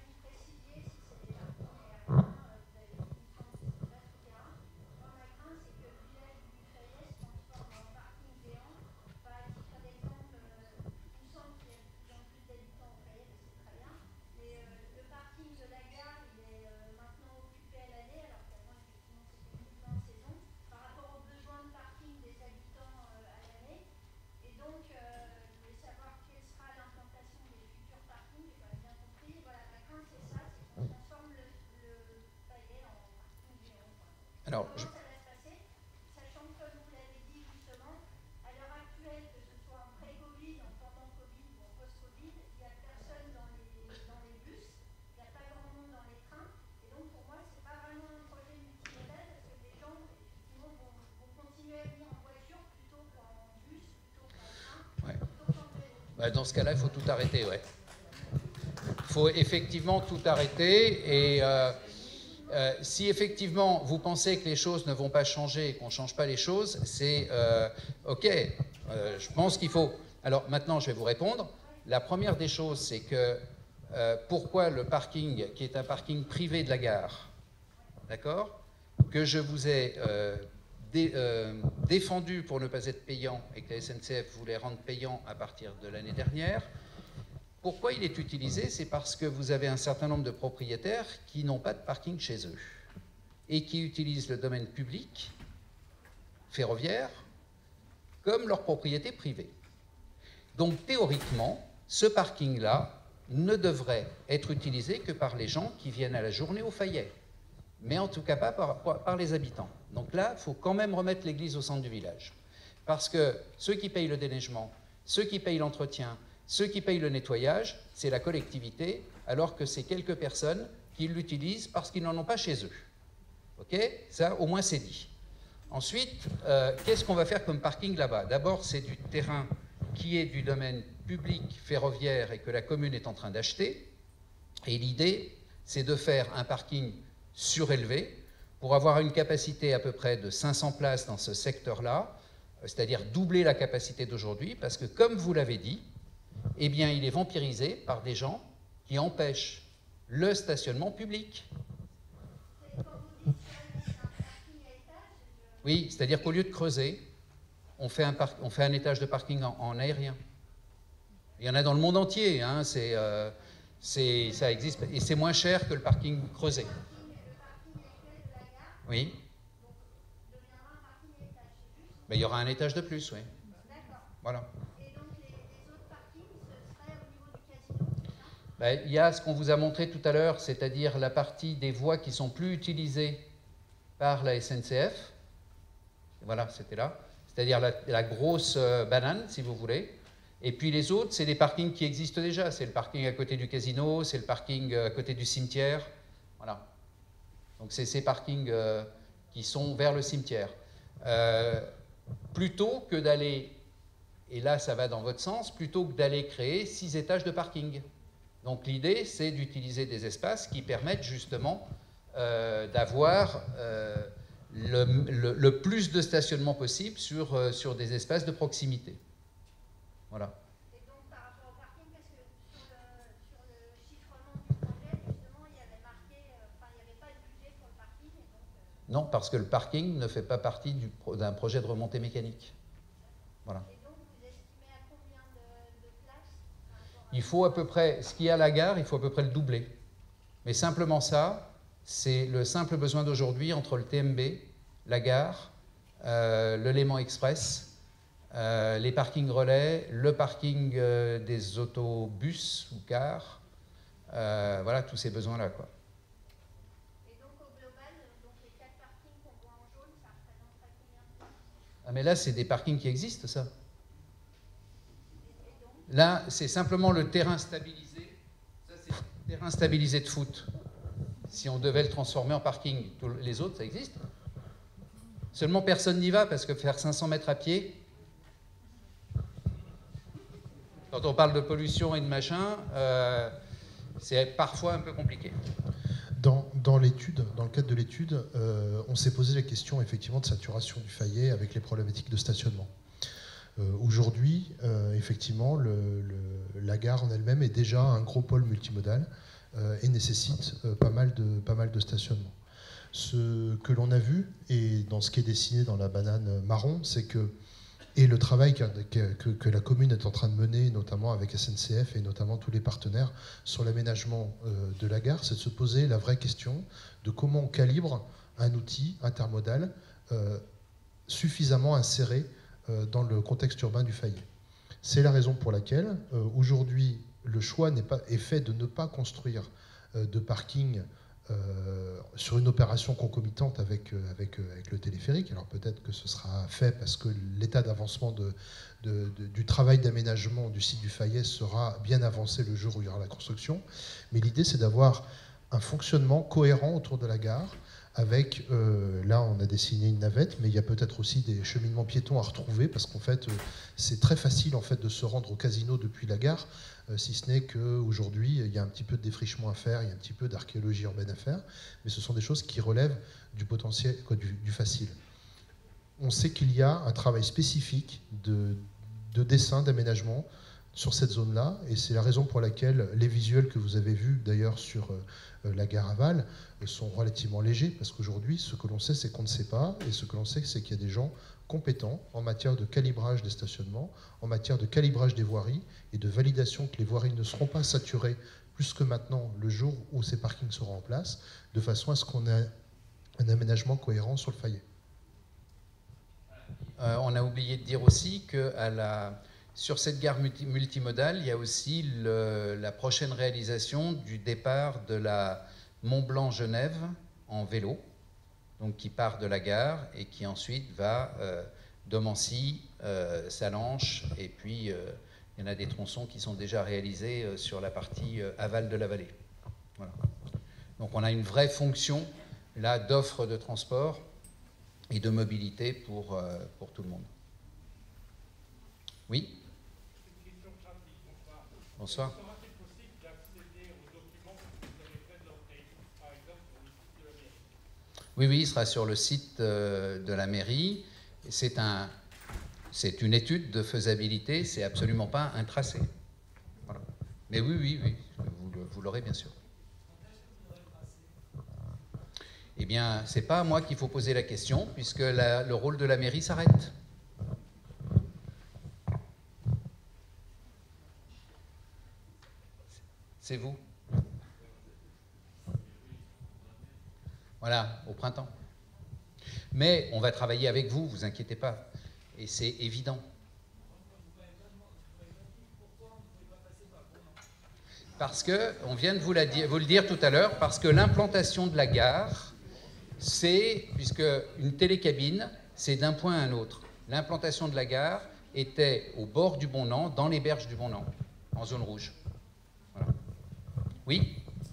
Alors, je... Sachant que, comme vous l'avez dit justement, à l'heure actuelle, que ce soit en pré-Covid, en pendant Covid ou en post-Covid, il n'y a personne dans les, dans les bus, il n'y a pas grand monde dans les trains, et donc pour moi, ce n'est pas vraiment un projet multimodal, parce que les gens, effectivement, vont, vont continuer à venir en voiture plutôt qu'en bus, plutôt qu'en train, ouais. plutôt qu'en vélo. Bah, dans ce cas-là, il faut tout arrêter, ouais. Il faut effectivement tout arrêter, et... Euh... Euh, si effectivement vous pensez que les choses ne vont pas changer et qu'on ne change pas les choses, c'est euh, ok, euh, je pense qu'il faut... Alors maintenant je vais vous répondre. La première des choses, c'est que euh, pourquoi le parking, qui est un parking privé de la gare, d'accord, que je vous ai euh, dé, euh, défendu pour ne pas être payant et que la S N C F voulait rendre payant à partir de l'année dernière. Pourquoi il est utilisé? C'est parce que vous avez un certain nombre de propriétaires qui n'ont pas de parking chez eux et qui utilisent le domaine public ferroviaire comme leur propriété privée. Donc théoriquement, ce parking-là ne devrait être utilisé que par les gens qui viennent à la journée au Fayet, mais en tout cas pas par, par les habitants. Donc là, il faut quand même remettre l'église au centre du village. Parce que ceux qui payent le déneigement, ceux qui payent l'entretien, ceux qui payent le nettoyage, c'est la collectivité, alors que c'est quelques personnes qui l'utilisent parce qu'ils n'en ont pas chez eux. Ok? Ça, au moins, c'est dit. Ensuite, euh, qu'est-ce qu'on va faire comme parking là-bas? D'abord, c'est du terrain qui est du domaine public ferroviaire et que la commune est en train d'acheter. Et l'idée, c'est de faire un parking surélevé pour avoir une capacité à peu près de cinq cents places dans ce secteur-là, c'est-à-dire doubler la capacité d'aujourd'hui, parce que, comme vous l'avez dit, eh bien, il est vampirisé par des gens qui empêchent le stationnement public. Oui, c'est-à-dire qu'au lieu de creuser, on fait un, par... on fait un étage de parking en, en aérien. Il y en a dans le monde entier, hein, c'est, euh, c'est, ça existe, et c'est moins cher que le parking creusé. Oui. Mais il y aura un étage de plus, oui. Voilà. Ben, il y a ce qu'on vous a montré tout à l'heure, c'est-à-dire la partie des voies qui ne sont plus utilisées par la S N C F. Voilà, c'était là. C'est-à-dire la, la grosse euh, banane, si vous voulez. Et puis les autres, c'est des parkings qui existent déjà. C'est le parking à côté du casino, c'est le parking à côté du cimetière. Voilà. Donc c'est ces parkings euh, qui sont vers le cimetière. Euh, plutôt que d'aller, et là ça va dans votre sens, plutôt que d'aller créer six étages de parking. Donc l'idée, c'est d'utiliser des espaces qui permettent justement euh, d'avoir euh, le, le, le plus de stationnement possible sur, euh, sur des espaces de proximité. Voilà. Et donc par rapport au parking, parce que sur le, sur le chiffrement du projet, justement, il y avait marqué, enfin, il n'y avait pas de budget pour le parking. Et donc, euh... Non, parce que le parking ne fait pas partie du, d'un projet de remontée mécanique. Voilà. Et donc vous estimez à combien de, de places? Il faut à peu près, ce qu'il y a à la gare, il faut à peu près le doubler. Mais simplement ça, c'est le simple besoin d'aujourd'hui entre le T M B, la gare, euh, le Léman Express, euh, les parkings relais, le parking euh, des autobus ou cars, euh, voilà, tous ces besoins-là, quoi. Et donc au global, donc les quatre parkings qu'on voit en jaune, ça représenterait combien de Ah mais là, c'est des parkings qui existent, ça. Là, c'est simplement le terrain stabilisé. Ça, c'est le terrain stabilisé de foot. Si on devait le transformer en parking, tous les autres, ça existe. Seulement, personne n'y va parce que faire cinq cents mètres à pied, quand on parle de pollution et de machin, euh, c'est parfois un peu compliqué. Dans, dans l'étude, dans le cadre de l'étude, euh, on s'est posé la question effectivement de saturation du Fayet avec les problématiques de stationnement. Euh, Aujourd'hui, euh, effectivement, le, le, la gare en elle-même est déjà un gros pôle multimodal euh, et nécessite euh, pas mal de, pas mal de stationnement. Ce que l'on a vu, et dans ce qui est dessiné dans la banane marron, c'est que, et le travail que, que, que la commune est en train de mener, notamment avec S N C F et notamment tous les partenaires, sur l'aménagement euh, de la gare, c'est de se poser la vraie question de comment on calibre un outil intermodal euh, suffisamment inséré euh, dans le contexte urbain du Fayet. C'est la raison pour laquelle, euh, aujourd'hui, le choix n'est pas, est fait de ne pas construire euh, de parking Euh, sur une opération concomitante avec, euh, avec, euh, avec le téléphérique. Alors peut-être que ce sera fait parce que l'état d'avancement de, de, de, du travail d'aménagement du site du Fayet sera bien avancé le jour où il y aura la construction. Mais l'idée, c'est d'avoir un fonctionnement cohérent autour de la gare avec, euh, là on a dessiné une navette, mais il y a peut-être aussi des cheminements piétons à retrouver parce qu'en fait, euh, c'est très facile en fait, de se rendre au casino depuis la gare, euh, si ce n'est qu'aujourd'hui, il y a un petit peu de défrichement à faire, il y a un petit peu d'archéologie urbaine à faire, mais ce sont des choses qui relèvent du potentiel, quoi, du, du facile. On sait qu'il y a un travail spécifique de, de dessin, d'aménagement sur cette zone-là, et c'est la raison pour laquelle les visuels que vous avez vus d'ailleurs sur euh, la gare aval euh, sont relativement légers, parce qu'aujourd'hui, ce que l'on sait, c'est qu'on ne sait pas, et ce que l'on sait, c'est qu'il y a des gens compétents en matière de calibrage des stationnements, en matière de calibrage des voiries, et de validation que les voiries ne seront pas saturées plus que maintenant, le jour où ces parkings seront en place, de façon à ce qu'on ait un aménagement cohérent sur le Fayet. Euh, on a oublié de dire aussi que à la... sur cette gare multi multimodale, il y a aussi le, la prochaine réalisation du départ de la Mont-Blanc-Genève en vélo, donc qui part de la gare et qui ensuite va euh, de Mancy, euh, Salanches, et puis euh, il y en a des tronçons qui sont déjà réalisés euh, sur la partie euh, aval de la vallée. Voilà. Donc on a une vraie fonction là d'offre de transport et de mobilité pour, euh, pour tout le monde. Oui ? Bonsoir. Sera-t-il possible d'accéder aux documents que vous avez présentés, par exemple sur le site de la mairie ? Oui, oui, il sera sur le site euh, de la mairie. C'est un, c'est une étude de faisabilité, c'est absolument pas un tracé. Voilà. Mais oui, oui, oui, vous, vous l'aurez bien sûr. Eh bien, c'est pas à moi qu'il faut poser la question, puisque la, le rôle de la mairie s'arrête. C'est vous. Voilà, au printemps. Mais on va travailler avec vous, vous inquiétez pas. Et c'est évident. Parce que, on vient de vous, la dire, vous le dire tout à l'heure, parce que l'implantation de la gare, c'est, puisque une télécabine, c'est d'un point à un autre. L'implantation de la gare était au bord du Bonnan, dans les berges du Bonnan, en zone rouge. Voilà. Oui ?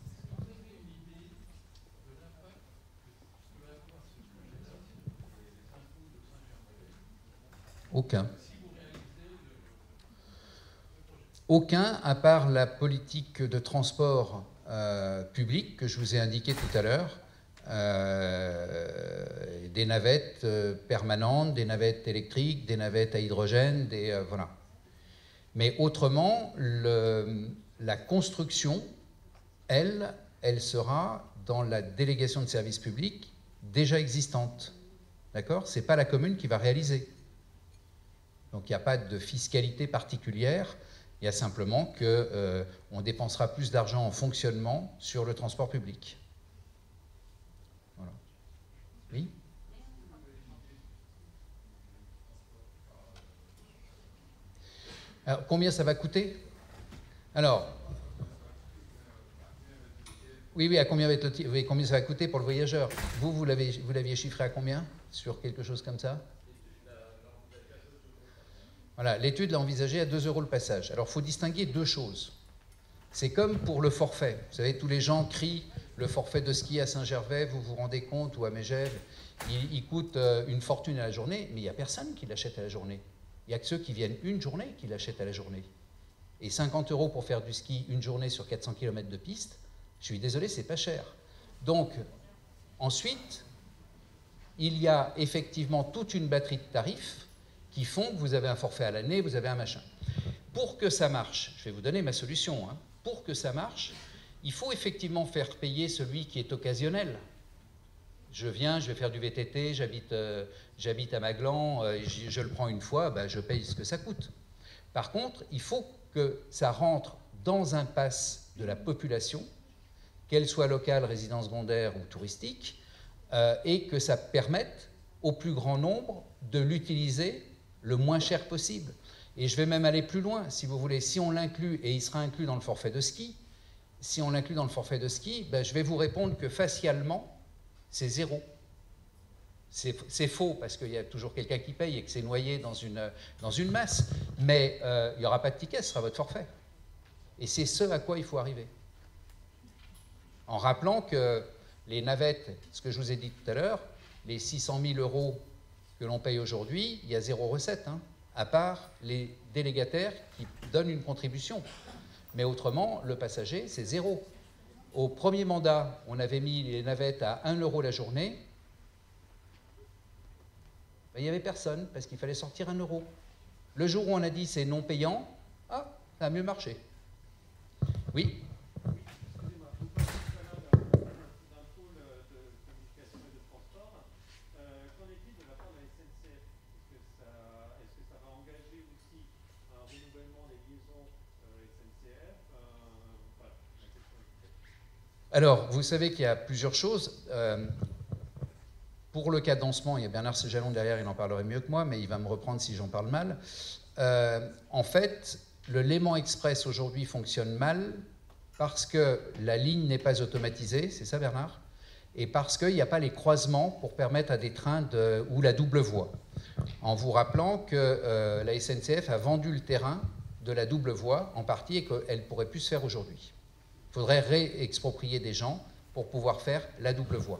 Aucun. Aucun, à part la politique de transport euh, public que je vous ai indiqué tout à l'heure, euh, des navettes euh, permanentes, des navettes électriques, des navettes à hydrogène, des, euh, voilà. Mais autrement, le, la construction, elle, elle sera dans la délégation de services publics déjà existante. D'accord ? Ce n'est pas la commune qui va réaliser. Donc il n'y a pas de fiscalité particulière, il y a simplement qu'on euh, dépensera plus d'argent en fonctionnement sur le transport public. Voilà. Oui ? Alors, combien ça va coûter ? Alors, oui, oui, à combien, va être le, oui, combien ça va coûter pour le voyageur ? Vous, vous l'aviez vous l'aviez chiffré à combien ? Sur quelque chose comme ça ? Voilà, l'étude l'a envisagé à deux euros le passage. Alors, il faut distinguer deux choses. C'est comme pour le forfait. Vous savez, tous les gens crient le forfait de ski à Saint-Gervais, vous vous rendez compte, ou à Megève, il, il coûte une fortune à la journée, mais il n'y a personne qui l'achète à la journée. Il n'y a que ceux qui viennent une journée qui l'achètent à la journée. Et cinquante euros pour faire du ski une journée sur quatre cents kilomètres de piste, je suis désolé, c'est pas cher. Donc, ensuite, il y a effectivement toute une batterie de tarifs qui font que vous avez un forfait à l'année, vous avez un machin. Pour que ça marche, je vais vous donner ma solution, hein, pour que ça marche, il faut effectivement faire payer celui qui est occasionnel. Je viens, je vais faire du V T T, j'habite euh, j'habite à Maglan, euh, je, je le prends une fois, ben, je paye ce que ça coûte. Par contre, il faut que ça rentre dans un pass de la population, qu'elle soit locale, résidence secondaire ou touristique, euh, et que ça permette au plus grand nombre de l'utiliser le moins cher possible. Et je vais même aller plus loin, si vous voulez, si on l'inclut, et il sera inclus dans le forfait de ski, si on l'inclut dans le forfait de ski, ben, je vais vous répondre que facialement, c'est zéro. C'est faux, parce qu'il y a toujours quelqu'un qui paye et que c'est noyé dans une, dans une masse. Mais euh, il n'y aura pas de ticket, ce sera votre forfait. Et c'est ce à quoi il faut arriver. En rappelant que les navettes, ce que je vous ai dit tout à l'heure, les six cent mille euros que l'on paye aujourd'hui, il y a zéro recette, hein, à part les délégataires qui donnent une contribution. Mais autrement, le passager, c'est zéro. Au premier mandat, on avait mis les navettes à un euro la journée. Ben, il n'y avait personne, parce qu'il fallait sortir un euro. Le jour où on a dit c'est non payant, ah, ça a mieux marché. Oui. Excusez-moi, vous parlez tout à l'heure d'un pôle de communication et de transport. Euh, Qu'en est-il de la part de la S N C F? Est-ce que, est-ce que ça va engager aussi un renouvellement des liaisons euh, S N C F euh, voilà, la question est... Alors, vous savez qu'il y a plusieurs choses. Euh, pour le cadencement, il y a Bernard Séjalon derrière, il en parlerait mieux que moi, mais il va me reprendre si j'en parle mal. Euh, en fait, le Léman Express aujourd'hui fonctionne mal parce que la ligne n'est pas automatisée, c'est ça Bernard? Et parce qu'il n'y a pas les croisements pour permettre à des trains de, ou la double voie. En vous rappelant que euh, la S N C F a vendu le terrain de la double voie en partie et qu'elle ne pourrait plus se faire aujourd'hui. Il faudrait réexproprier des gens pour pouvoir faire la double voie.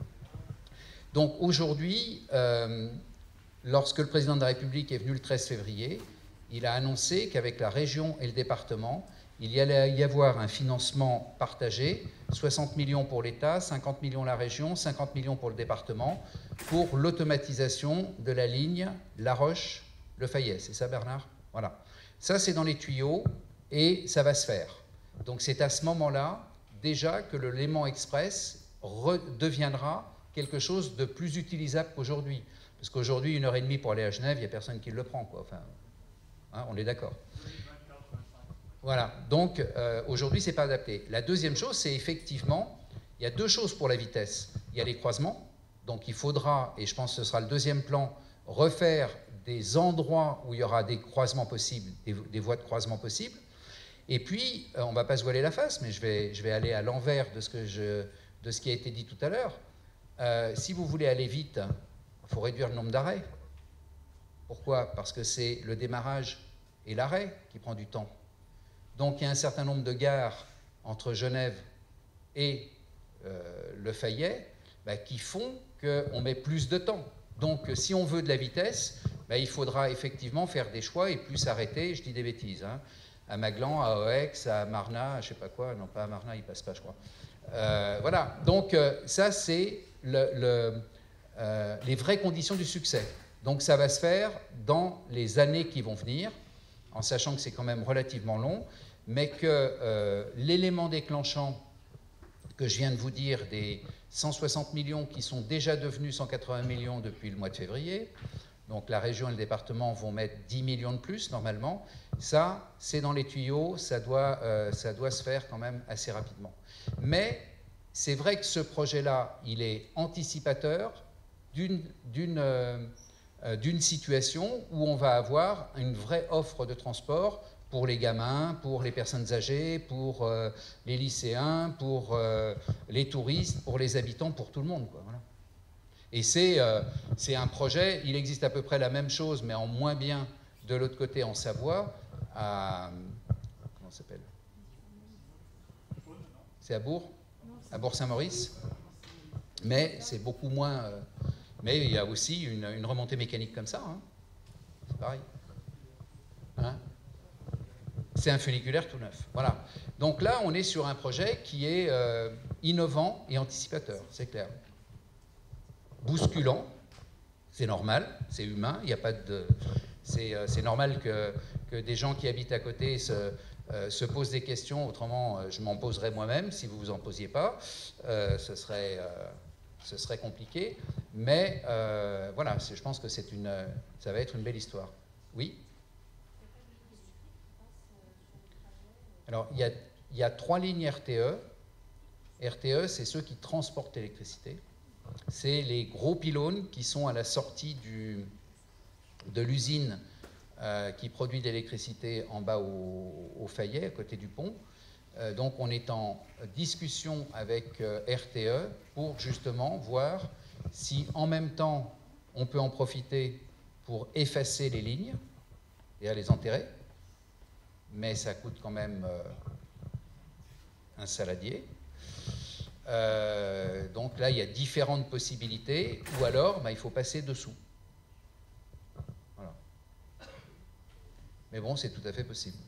Donc aujourd'hui, euh, lorsque le président de la République est venu le treize février, il a annoncé qu'avec la région et le département, il y allait y avoir un financement partagé, soixante millions pour l'État, cinquante millions la région, cinquante millions pour le département, pour l'automatisation de la ligne La Roche-Le Fayet. C'est ça Bernard? Voilà. Ça c'est dans les tuyaux et ça va se faire. Donc c'est à ce moment-là déjà que le Léman Express redeviendra quelque chose de plus utilisable qu'aujourd'hui. Parce qu'aujourd'hui, une heure et demie pour aller à Genève, il n'y a personne qui le prend, quoi. Enfin, hein, on est d'accord. Voilà, donc euh, aujourd'hui, ce n'est pas adapté. La deuxième chose, c'est effectivement, il y a deux choses pour la vitesse. Il y a les croisements, donc il faudra, et je pense que ce sera le deuxième plan, refaire des endroits où il y aura des croisements possibles, des, des voies de croisement possibles. Et puis, euh, on ne va pas se voiler la face, mais je vais, je vais aller à l'envers de, ce que je, de ce qui a été dit tout à l'heure. Euh, si vous voulez aller vite, il faut réduire le nombre d'arrêts. Pourquoi? Parce que c'est le démarrage et l'arrêt qui prend du temps. Donc il y a un certain nombre de gares entre Genève et euh, Le Fayet bah, qui font qu'on met plus de temps. Donc si on veut de la vitesse, bah, il faudra effectivement faire des choix et plus s'arrêter, je dis des bêtises, hein, à Maglan, à Oex, à Marna, je ne sais pas quoi, non pas à Marna, il ne passe pas je crois. Euh, voilà, donc euh, ça c'est le, le, euh, les vraies conditions du succès. Donc ça va se faire dans les années qui vont venir, en sachant que c'est quand même relativement long, mais que euh, l'élément déclenchant que je viens de vous dire des cent soixante millions qui sont déjà devenus cent quatre-vingts millions depuis le mois de février, donc la région et le département vont mettre dix millions de plus normalement, ça c'est dans les tuyaux, ça doit, euh, ça doit se faire quand même assez rapidement. Mais c'est vrai que ce projet-là, il est anticipateur d'une d'une euh, d'une situation où on va avoir une vraie offre de transport pour les gamins, pour les personnes âgées, pour euh, les lycéens, pour euh, les touristes, pour les habitants, pour tout le monde, quoi, voilà. Et c'est euh, c'est un projet, il existe à peu près la même chose, mais en moins bien de l'autre côté en Savoie, à... Comment ça s'appelle? C'est à Bourg? À Bourg-Saint-Maurice? Mais c'est beaucoup moins... Euh, mais il y a aussi une, une remontée mécanique comme ça. Hein. C'est pareil. Hein? C'est un funiculaire tout neuf. Voilà. Donc là, on est sur un projet qui est euh, innovant et anticipateur, c'est clair. Bousculant, c'est normal, c'est humain, il n'y a pas de... C'est euh, normal que, que des gens qui habitent à côté se, euh, se posent des questions, autrement euh, je m'en poserais moi-même si vous ne vous en posiez pas, euh, ce, serait, euh, ce serait compliqué, mais euh, voilà, je pense que c'est une, ça va être une belle histoire. Oui? Alors, il y a, il y a trois lignes R T E. R T E, c'est ceux qui transportent l'électricité. C'est les gros pylônes qui sont à la sortie du, de l'usine euh, qui produit de l'électricité en bas au, au Fayet, à côté du pont. Euh, donc, on est en discussion avec euh, R T E pour justement voir si, en même temps, on peut en profiter pour effacer les lignes et à les enterrer. Mais ça coûte quand même euh, un saladier. Euh, donc là, il y a différentes possibilités, ou alors, bah, il faut passer dessous. Voilà. Mais bon, c'est tout à fait possible.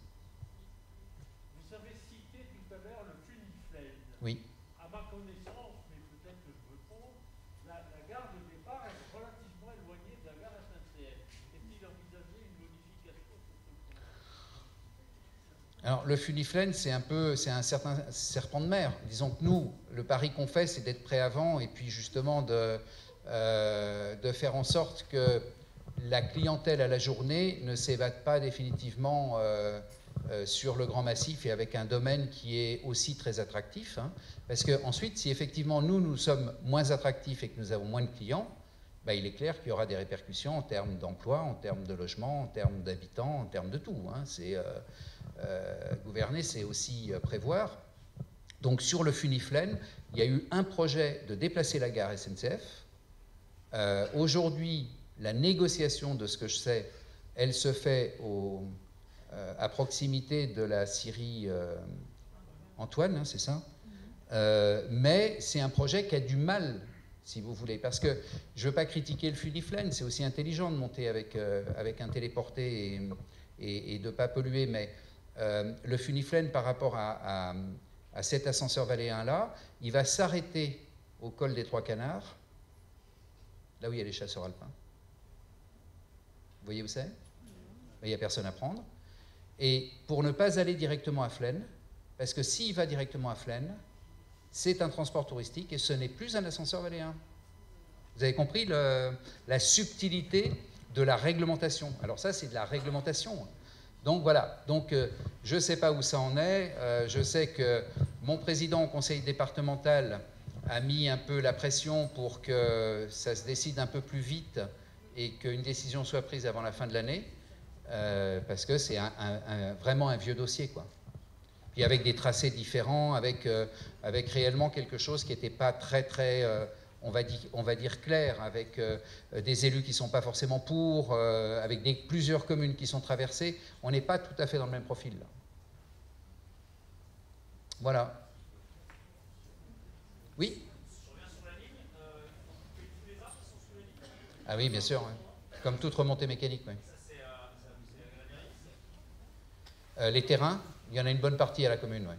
Vous avez cité tout à l'heure le Funiflène. Oui. À ma connaissance, mais peut-être que je me trompe, la, la gare de départ est relativement éloignée de la gare S N C F. Est-il envisagé une modification sur ce point? Alors, le Funiflène, c'est un peu, c'est un certain serpent de mer. Disons que nous, le pari qu'on fait, c'est d'être prêt avant et puis justement de, euh, de faire en sorte que la clientèle à la journée ne s'évade pas définitivement euh, euh, sur le Grand Massif et avec un domaine qui est aussi très attractif. Hein. Parce que ensuite, si effectivement nous, nous sommes moins attractifs et que nous avons moins de clients, bah, il est clair qu'il y aura des répercussions en termes d'emploi, en termes de logement, en termes d'habitants, en termes de tout. Hein. C'est... Euh, Euh, gouverner, c'est aussi euh, prévoir. Donc sur le Funiflène, il y a eu un projet de déplacer la gare S N C F. Euh, Aujourd'hui, la négociation de ce que je sais, elle se fait au, euh, à proximité de la scierie euh, Antoine, hein, c'est ça euh, mais c'est un projet qui a du mal, si vous voulez, parce que je ne veux pas critiquer le Funiflène, c'est aussi intelligent de monter avec, euh, avec un téléporté et, et, et de ne pas polluer, mais Euh, le Funiflène, par rapport à, à, à cet ascenseur Valéen-là, il va s'arrêter au col des Trois Canards, là où il y a les chasseurs alpins. Vous voyez où c'est? Il n'y a personne à prendre. Et pour ne pas aller directement à Flaine, parce que s'il va directement à Flaine, c'est un transport touristique et ce n'est plus un ascenseur Valéen. Vous avez compris le, la subtilité de la réglementation. Alors ça, c'est de la réglementation. Donc voilà, donc euh, je ne sais pas où ça en est, euh, je sais que mon président au conseil départemental a mis un peu la pression pour que ça se décide un peu plus vite et qu'une décision soit prise avant la fin de l'année, euh, parce que c'est un, un, un, vraiment un vieux dossier, quoi. Puis avec des tracés différents, avec, euh, avec réellement quelque chose qui n'était pas très très... Euh, On va, dire, on va dire clair, avec euh, des élus qui ne sont pas forcément pour, euh, avec des, plusieurs communes qui sont traversées, on n'est pas tout à fait dans le même profil. Là. Voilà. Oui? Je reviens sur la ligne. Euh, tous les arbres sont sur la ligne? Ah oui, bien sûr. Ouais. Comme toute remontée mécanique. Ouais. Ça, c'est à la mairie? Euh, les terrains, il y en a une bonne partie à la commune, oui.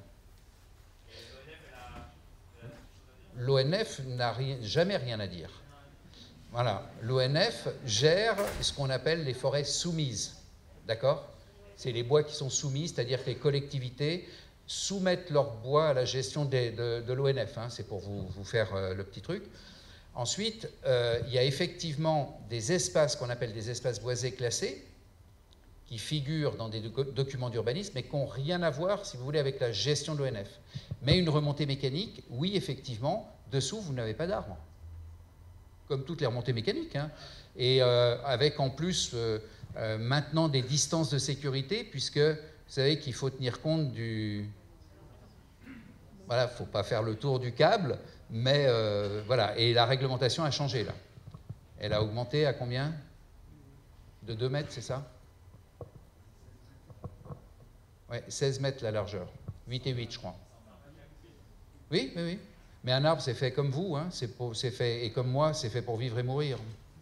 L'O N F n'a jamais rien à dire. Voilà, l'O N F gère ce qu'on appelle les forêts soumises, d'accord? C'est les bois qui sont soumis, c'est-à-dire que les collectivités soumettent leur bois à la gestion des, de, de l'O N F, hein, c'est pour vous, vous faire euh, le petit truc. Ensuite, euh, il y a effectivement des espaces qu'on appelle des espaces boisés classés, qui figurent dans des documents d'urbanisme, mais qui n'ont rien à voir, si vous voulez, avec la gestion de l'O N F. Mais une remontée mécanique, oui, effectivement, dessous, vous n'avez pas d'arbres. Comme toutes les remontées mécaniques. Hein. Et euh, avec en plus, euh, euh, maintenant, des distances de sécurité, puisque vous savez qu'il faut tenir compte du... Voilà, il ne faut pas faire le tour du câble, mais euh, voilà. Et la réglementation a changé, là. Elle a augmenté à combien? De deux mètres, c'est ça? Ouais, seize mètres la largeur. huit et huit, je crois. Oui, oui, oui. Mais un arbre, c'est fait comme vous, hein. C'est pour, c'est fait, et comme moi, c'est fait pour vivre et mourir.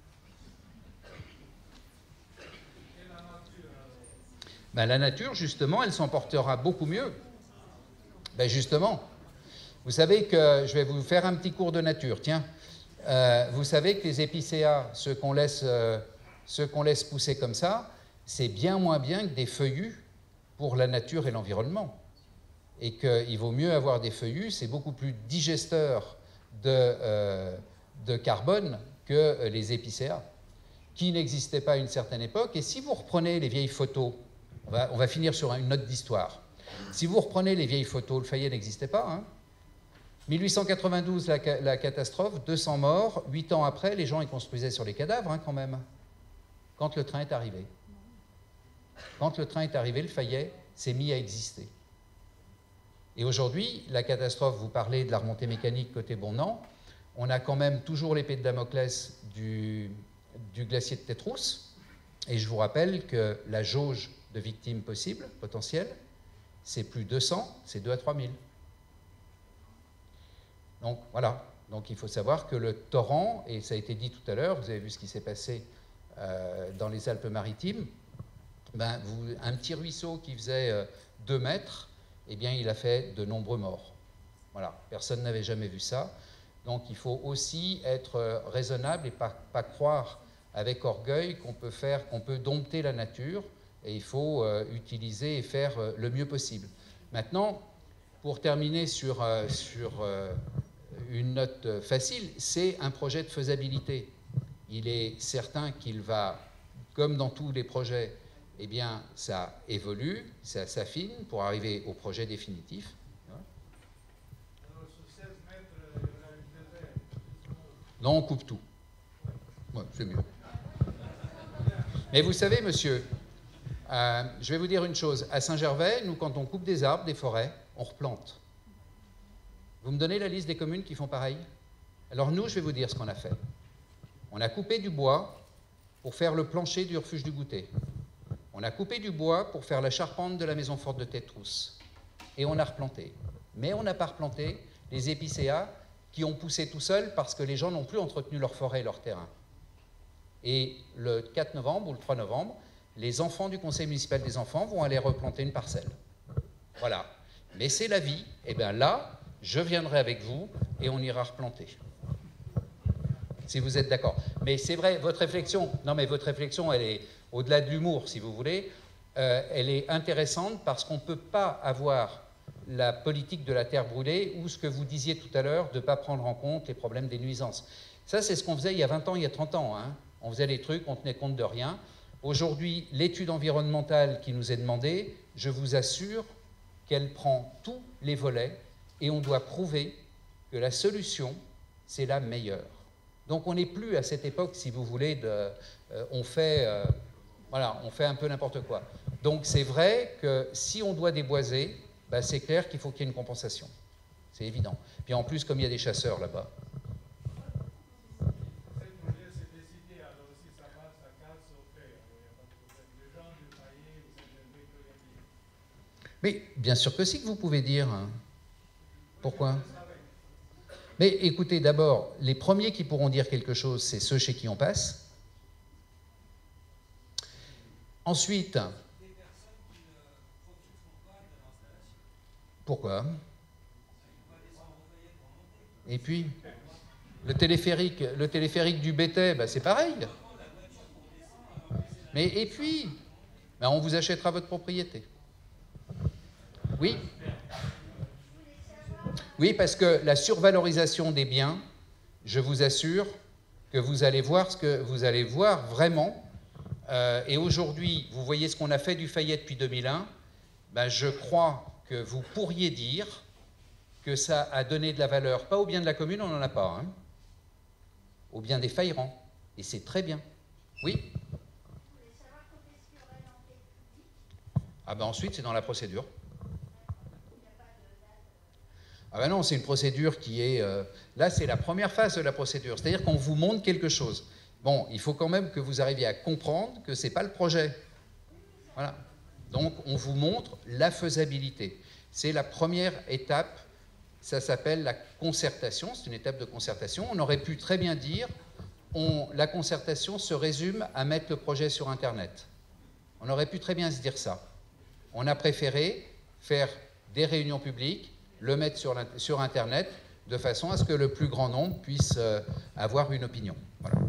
Ben, la nature, justement, elle s'en portera beaucoup mieux. Ben, justement. Vous savez que, je vais vous faire un petit cours de nature, tiens. Euh, vous savez que les épicéas, ceux qu'on laisse, euh, ceux qu'on laisse pousser comme ça, c'est bien moins bien que des feuillus pour la nature et l'environnement. Et qu'il vaut mieux avoir des feuillus, c'est beaucoup plus digesteur de, euh, de carbone que les épicéas, qui n'existaient pas à une certaine époque. Et si vous reprenez les vieilles photos, on va, on va finir sur une note d'histoire. Si vous reprenez les vieilles photos, le feuillet n'existait pas, hein. mille huit cent quatre-vingt-douze, la, la catastrophe, deux cents morts. Huit ans après, les gens ils construisaient sur les cadavres, hein, quand même. Quand le train est arrivé. Quand le train est arrivé, le feuillet s'est mis à exister. Et aujourd'hui, la catastrophe, vous parlez de la remontée mécanique côté Bonnan, on a quand même toujours l'épée de Damoclès du, du glacier de Tétrousse. Et je vous rappelle que la jauge de victimes possibles, potentielles, c'est plus deux cents, c'est deux à trois mille. Donc voilà, donc il faut savoir que le torrent, et ça a été dit tout à l'heure, vous avez vu ce qui s'est passé euh, dans les Alpes-Maritimes, ben, vous, un petit ruisseau qui faisait euh, deux mètres, eh bien il a fait de nombreux morts. Voilà, personne n'avait jamais vu ça. Donc il faut aussi être euh, raisonnable et pas, pas croire avec orgueil qu'on peut faire, qu'on peut dompter la nature, et il faut euh, utiliser et faire euh, le mieux possible. Maintenant, pour terminer sur, euh, sur euh, une note facile, c'est un projet de faisabilité. Il est certain qu'il va, comme dans tous les projets, eh bien, ça évolue, ça s'affine pour arriver au projet définitif. Non, on coupe tout. Ouais, c'est mieux. Mais vous savez, monsieur, euh, je vais vous dire une chose. À Saint-Gervais, nous, quand on coupe des arbres, des forêts, on replante. Vous me donnez la liste des communes qui font pareil? Alors nous, je vais vous dire ce qu'on a fait. On a coupé du bois pour faire le plancher du refuge du goûter. On a coupé du bois pour faire la charpente de la maison forte de Tétrousse. Et on a replanté. Mais on n'a pas replanté les épicéas qui ont poussé tout seuls parce que les gens n'ont plus entretenu leur forêt et leur terrain. Et le quatre novembre ou le trois novembre, les enfants du conseil municipal des enfants vont aller replanter une parcelle. Voilà. Mais c'est la vie. Et bien là, je viendrai avec vous et on ira replanter. Si vous êtes d'accord. Mais c'est vrai, votre réflexion, non mais votre réflexion, elle est au-delà de l'humour, si vous voulez, euh, elle est intéressante parce qu'on ne peut pas avoir la politique de la terre brûlée ou ce que vous disiez tout à l'heure de ne pas prendre en compte les problèmes des nuisances. Ça, c'est ce qu'on faisait il y a vingt ans, il y a trente ans. Hein. On faisait les trucs, on tenait compte de rien. Aujourd'hui, l'étude environnementale qui nous est demandée, je vous assure qu'elle prend tous les volets et on doit prouver que la solution, c'est la meilleure. Donc on n'est plus à cette époque, si vous voulez, de, euh, on, fait, euh, voilà, on fait un peu n'importe quoi. Donc c'est vrai que si on doit déboiser, ben c'est clair qu'il faut qu'il y ait une compensation. C'est évident. Puis en plus, comme il y a des chasseurs là-bas. Mais bien sûr que si que vous pouvez dire. Pourquoi ? Mais écoutez, d'abord, les premiers qui pourront dire quelque chose, c'est ceux chez qui on passe. Ensuite, pourquoi ? Et puis, le téléphérique, le téléphérique du Bétais, ben c'est pareil. Mais et puis, ben on vous achètera votre propriété. Oui ? Oui, parce que la survalorisation des biens, je vous assure que vous allez voir ce que vous allez voir vraiment. Euh, et aujourd'hui, vous voyez ce qu'on a fait du Fayet depuis deux mille un. Ben, je crois que vous pourriez dire que ça a donné de la valeur, pas au bien de la commune, on n'en a pas, hein, au bien des Faïrans. Et c'est très bien. Oui ? Ah ben ensuite, c'est dans la procédure. Ah ben non, c'est une procédure qui est... Euh, là, c'est la première phase de la procédure. C'est-à-dire qu'on vous montre quelque chose. Bon, il faut quand même que vous arriviez à comprendre que ce n'est pas le projet. Voilà. Donc, on vous montre la faisabilité. C'est la première étape, ça s'appelle la concertation, c'est une étape de concertation. On aurait pu très bien dire, on, la concertation se résume à mettre le projet sur Internet. On aurait pu très bien se dire ça. On a préféré faire des réunions publiques, le mettre sur, sur Internet, de façon à ce que le plus grand nombre puisse euh, avoir une opinion. Voilà.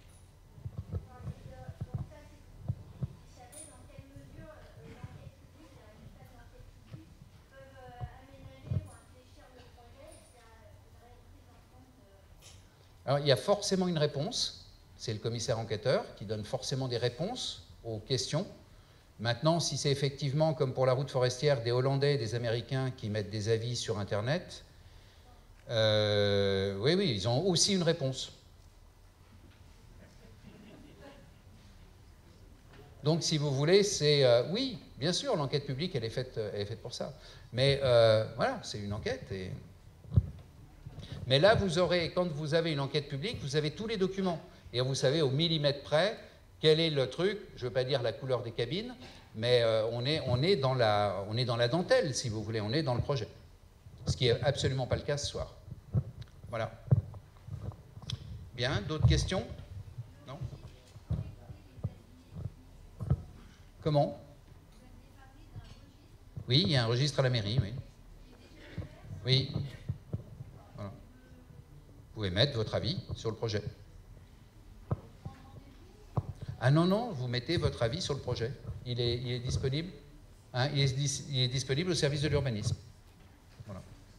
Alors, il y a forcément une réponse, c'est le commissaire enquêteur qui donne forcément des réponses aux questions. Maintenant, si c'est effectivement, comme pour la route forestière, des Hollandais et des Américains qui mettent des avis sur Internet, euh, oui, oui, ils ont aussi une réponse. Donc, si vous voulez, c'est... Euh, oui, bien sûr, l'enquête publique, elle est faite, elle est faite pour ça. Mais euh, voilà, c'est une enquête et... Mais là, vous aurez, quand vous avez une enquête publique, vous avez tous les documents. Et vous savez au millimètre près quel est le truc, je ne veux pas dire la couleur des cabines, mais euh, on, est, on, est dans la, on est dans la dentelle, si vous voulez, on est dans le projet. Ce qui n'est absolument pas le cas ce soir. Voilà. Bien, d'autres questions? Non? Comment? Oui, il y a un registre à la mairie, oui. Oui. Vous pouvez mettre votre avis sur le projet. Ah non, non, vous mettez votre avis sur le projet. Il est, il est disponible hein, il, est, il est disponible au service de l'urbanisme. Voilà.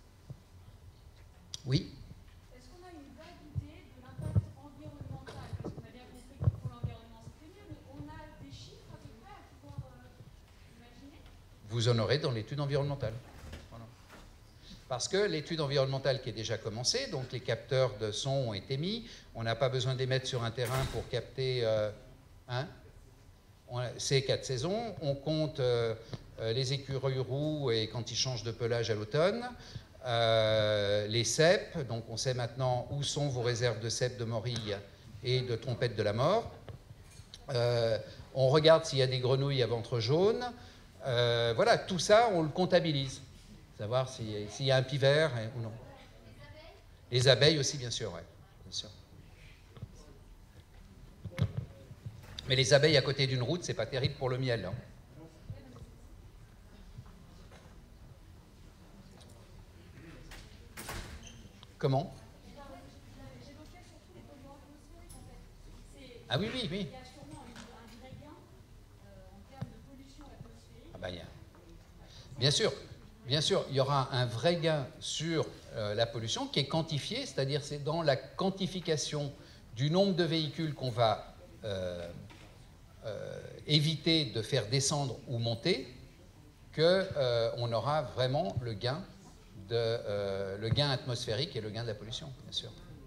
Oui? Est-ce qu'on a une vague idée de l'impact environnemental? Parce qu'on a bien compris que pour l'environnement c'était mieux, mais on a des chiffres à peu près à pouvoir euh, imaginer? Vous en aurez dans l'étude environnementale. Parce que l'étude environnementale qui est déjà commencée, donc les capteurs de son ont été mis, on n'a pas besoin de les mettre sur un terrain pour capter euh, hein, ces quatre saisons, on compte euh, les écureuils roux et quand ils changent de pelage à l'automne, euh, les cèpes, donc on sait maintenant où sont vos réserves de cèpes, de morilles et de trompettes de la mort, euh, on regarde s'il y a des grenouilles à ventre jaune, euh, voilà, tout ça on le comptabilise. Savoir s'il si y a un pivert ou non. Les abeilles aussi, bien sûr, ouais, bien sûr. Mais les abeilles à côté d'une route, c'est pas terrible pour le miel. Hein. Comment? Ah oui, oui, oui. Ah ben, il y a... Bien sûr. Bien sûr, il y aura un vrai gain sur euh, la pollution qui est quantifié, c'est-à-dire c'est dans la quantification du nombre de véhicules qu'on va euh, euh, éviter de faire descendre ou monter qu'on euh, aura vraiment le gain, de, euh, le gain atmosphérique et le gain de la pollution, bien sûr.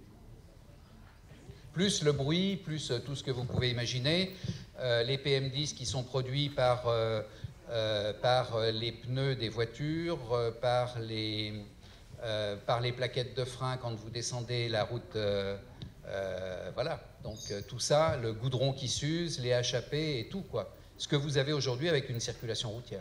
Plus le bruit, plus tout ce que vous pouvez imaginer, euh, les P M dix qui sont produits par... Euh, Euh, par les pneus des voitures, euh, par, les, euh, par les plaquettes de frein quand vous descendez la route. Euh, euh, voilà, donc euh, tout ça, le goudron qui s'use, les H A P et tout, quoi. Ce que vous avez aujourd'hui avec une circulation routière.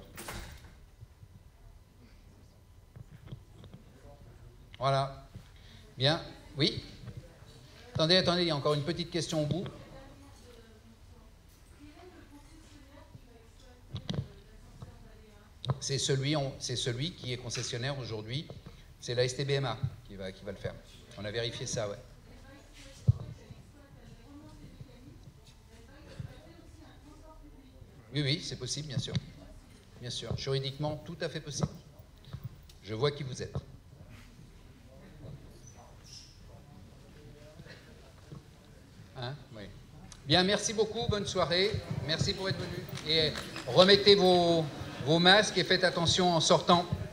Voilà. Bien. Oui. Attendez, attendez, il y a encore une petite question au bout. C'est celui, c'est celui qui est concessionnaire aujourd'hui. C'est la S T B M A qui va, qui va le faire. On a vérifié ça, ouais. Oui, oui, c'est possible, bien sûr. Bien sûr. Juridiquement, tout à fait possible. Je vois qui vous êtes. Hein? Oui. Bien, merci beaucoup. Bonne soirée. Merci pour être venu. Et remettez vos... vos masques et faites attention en sortant.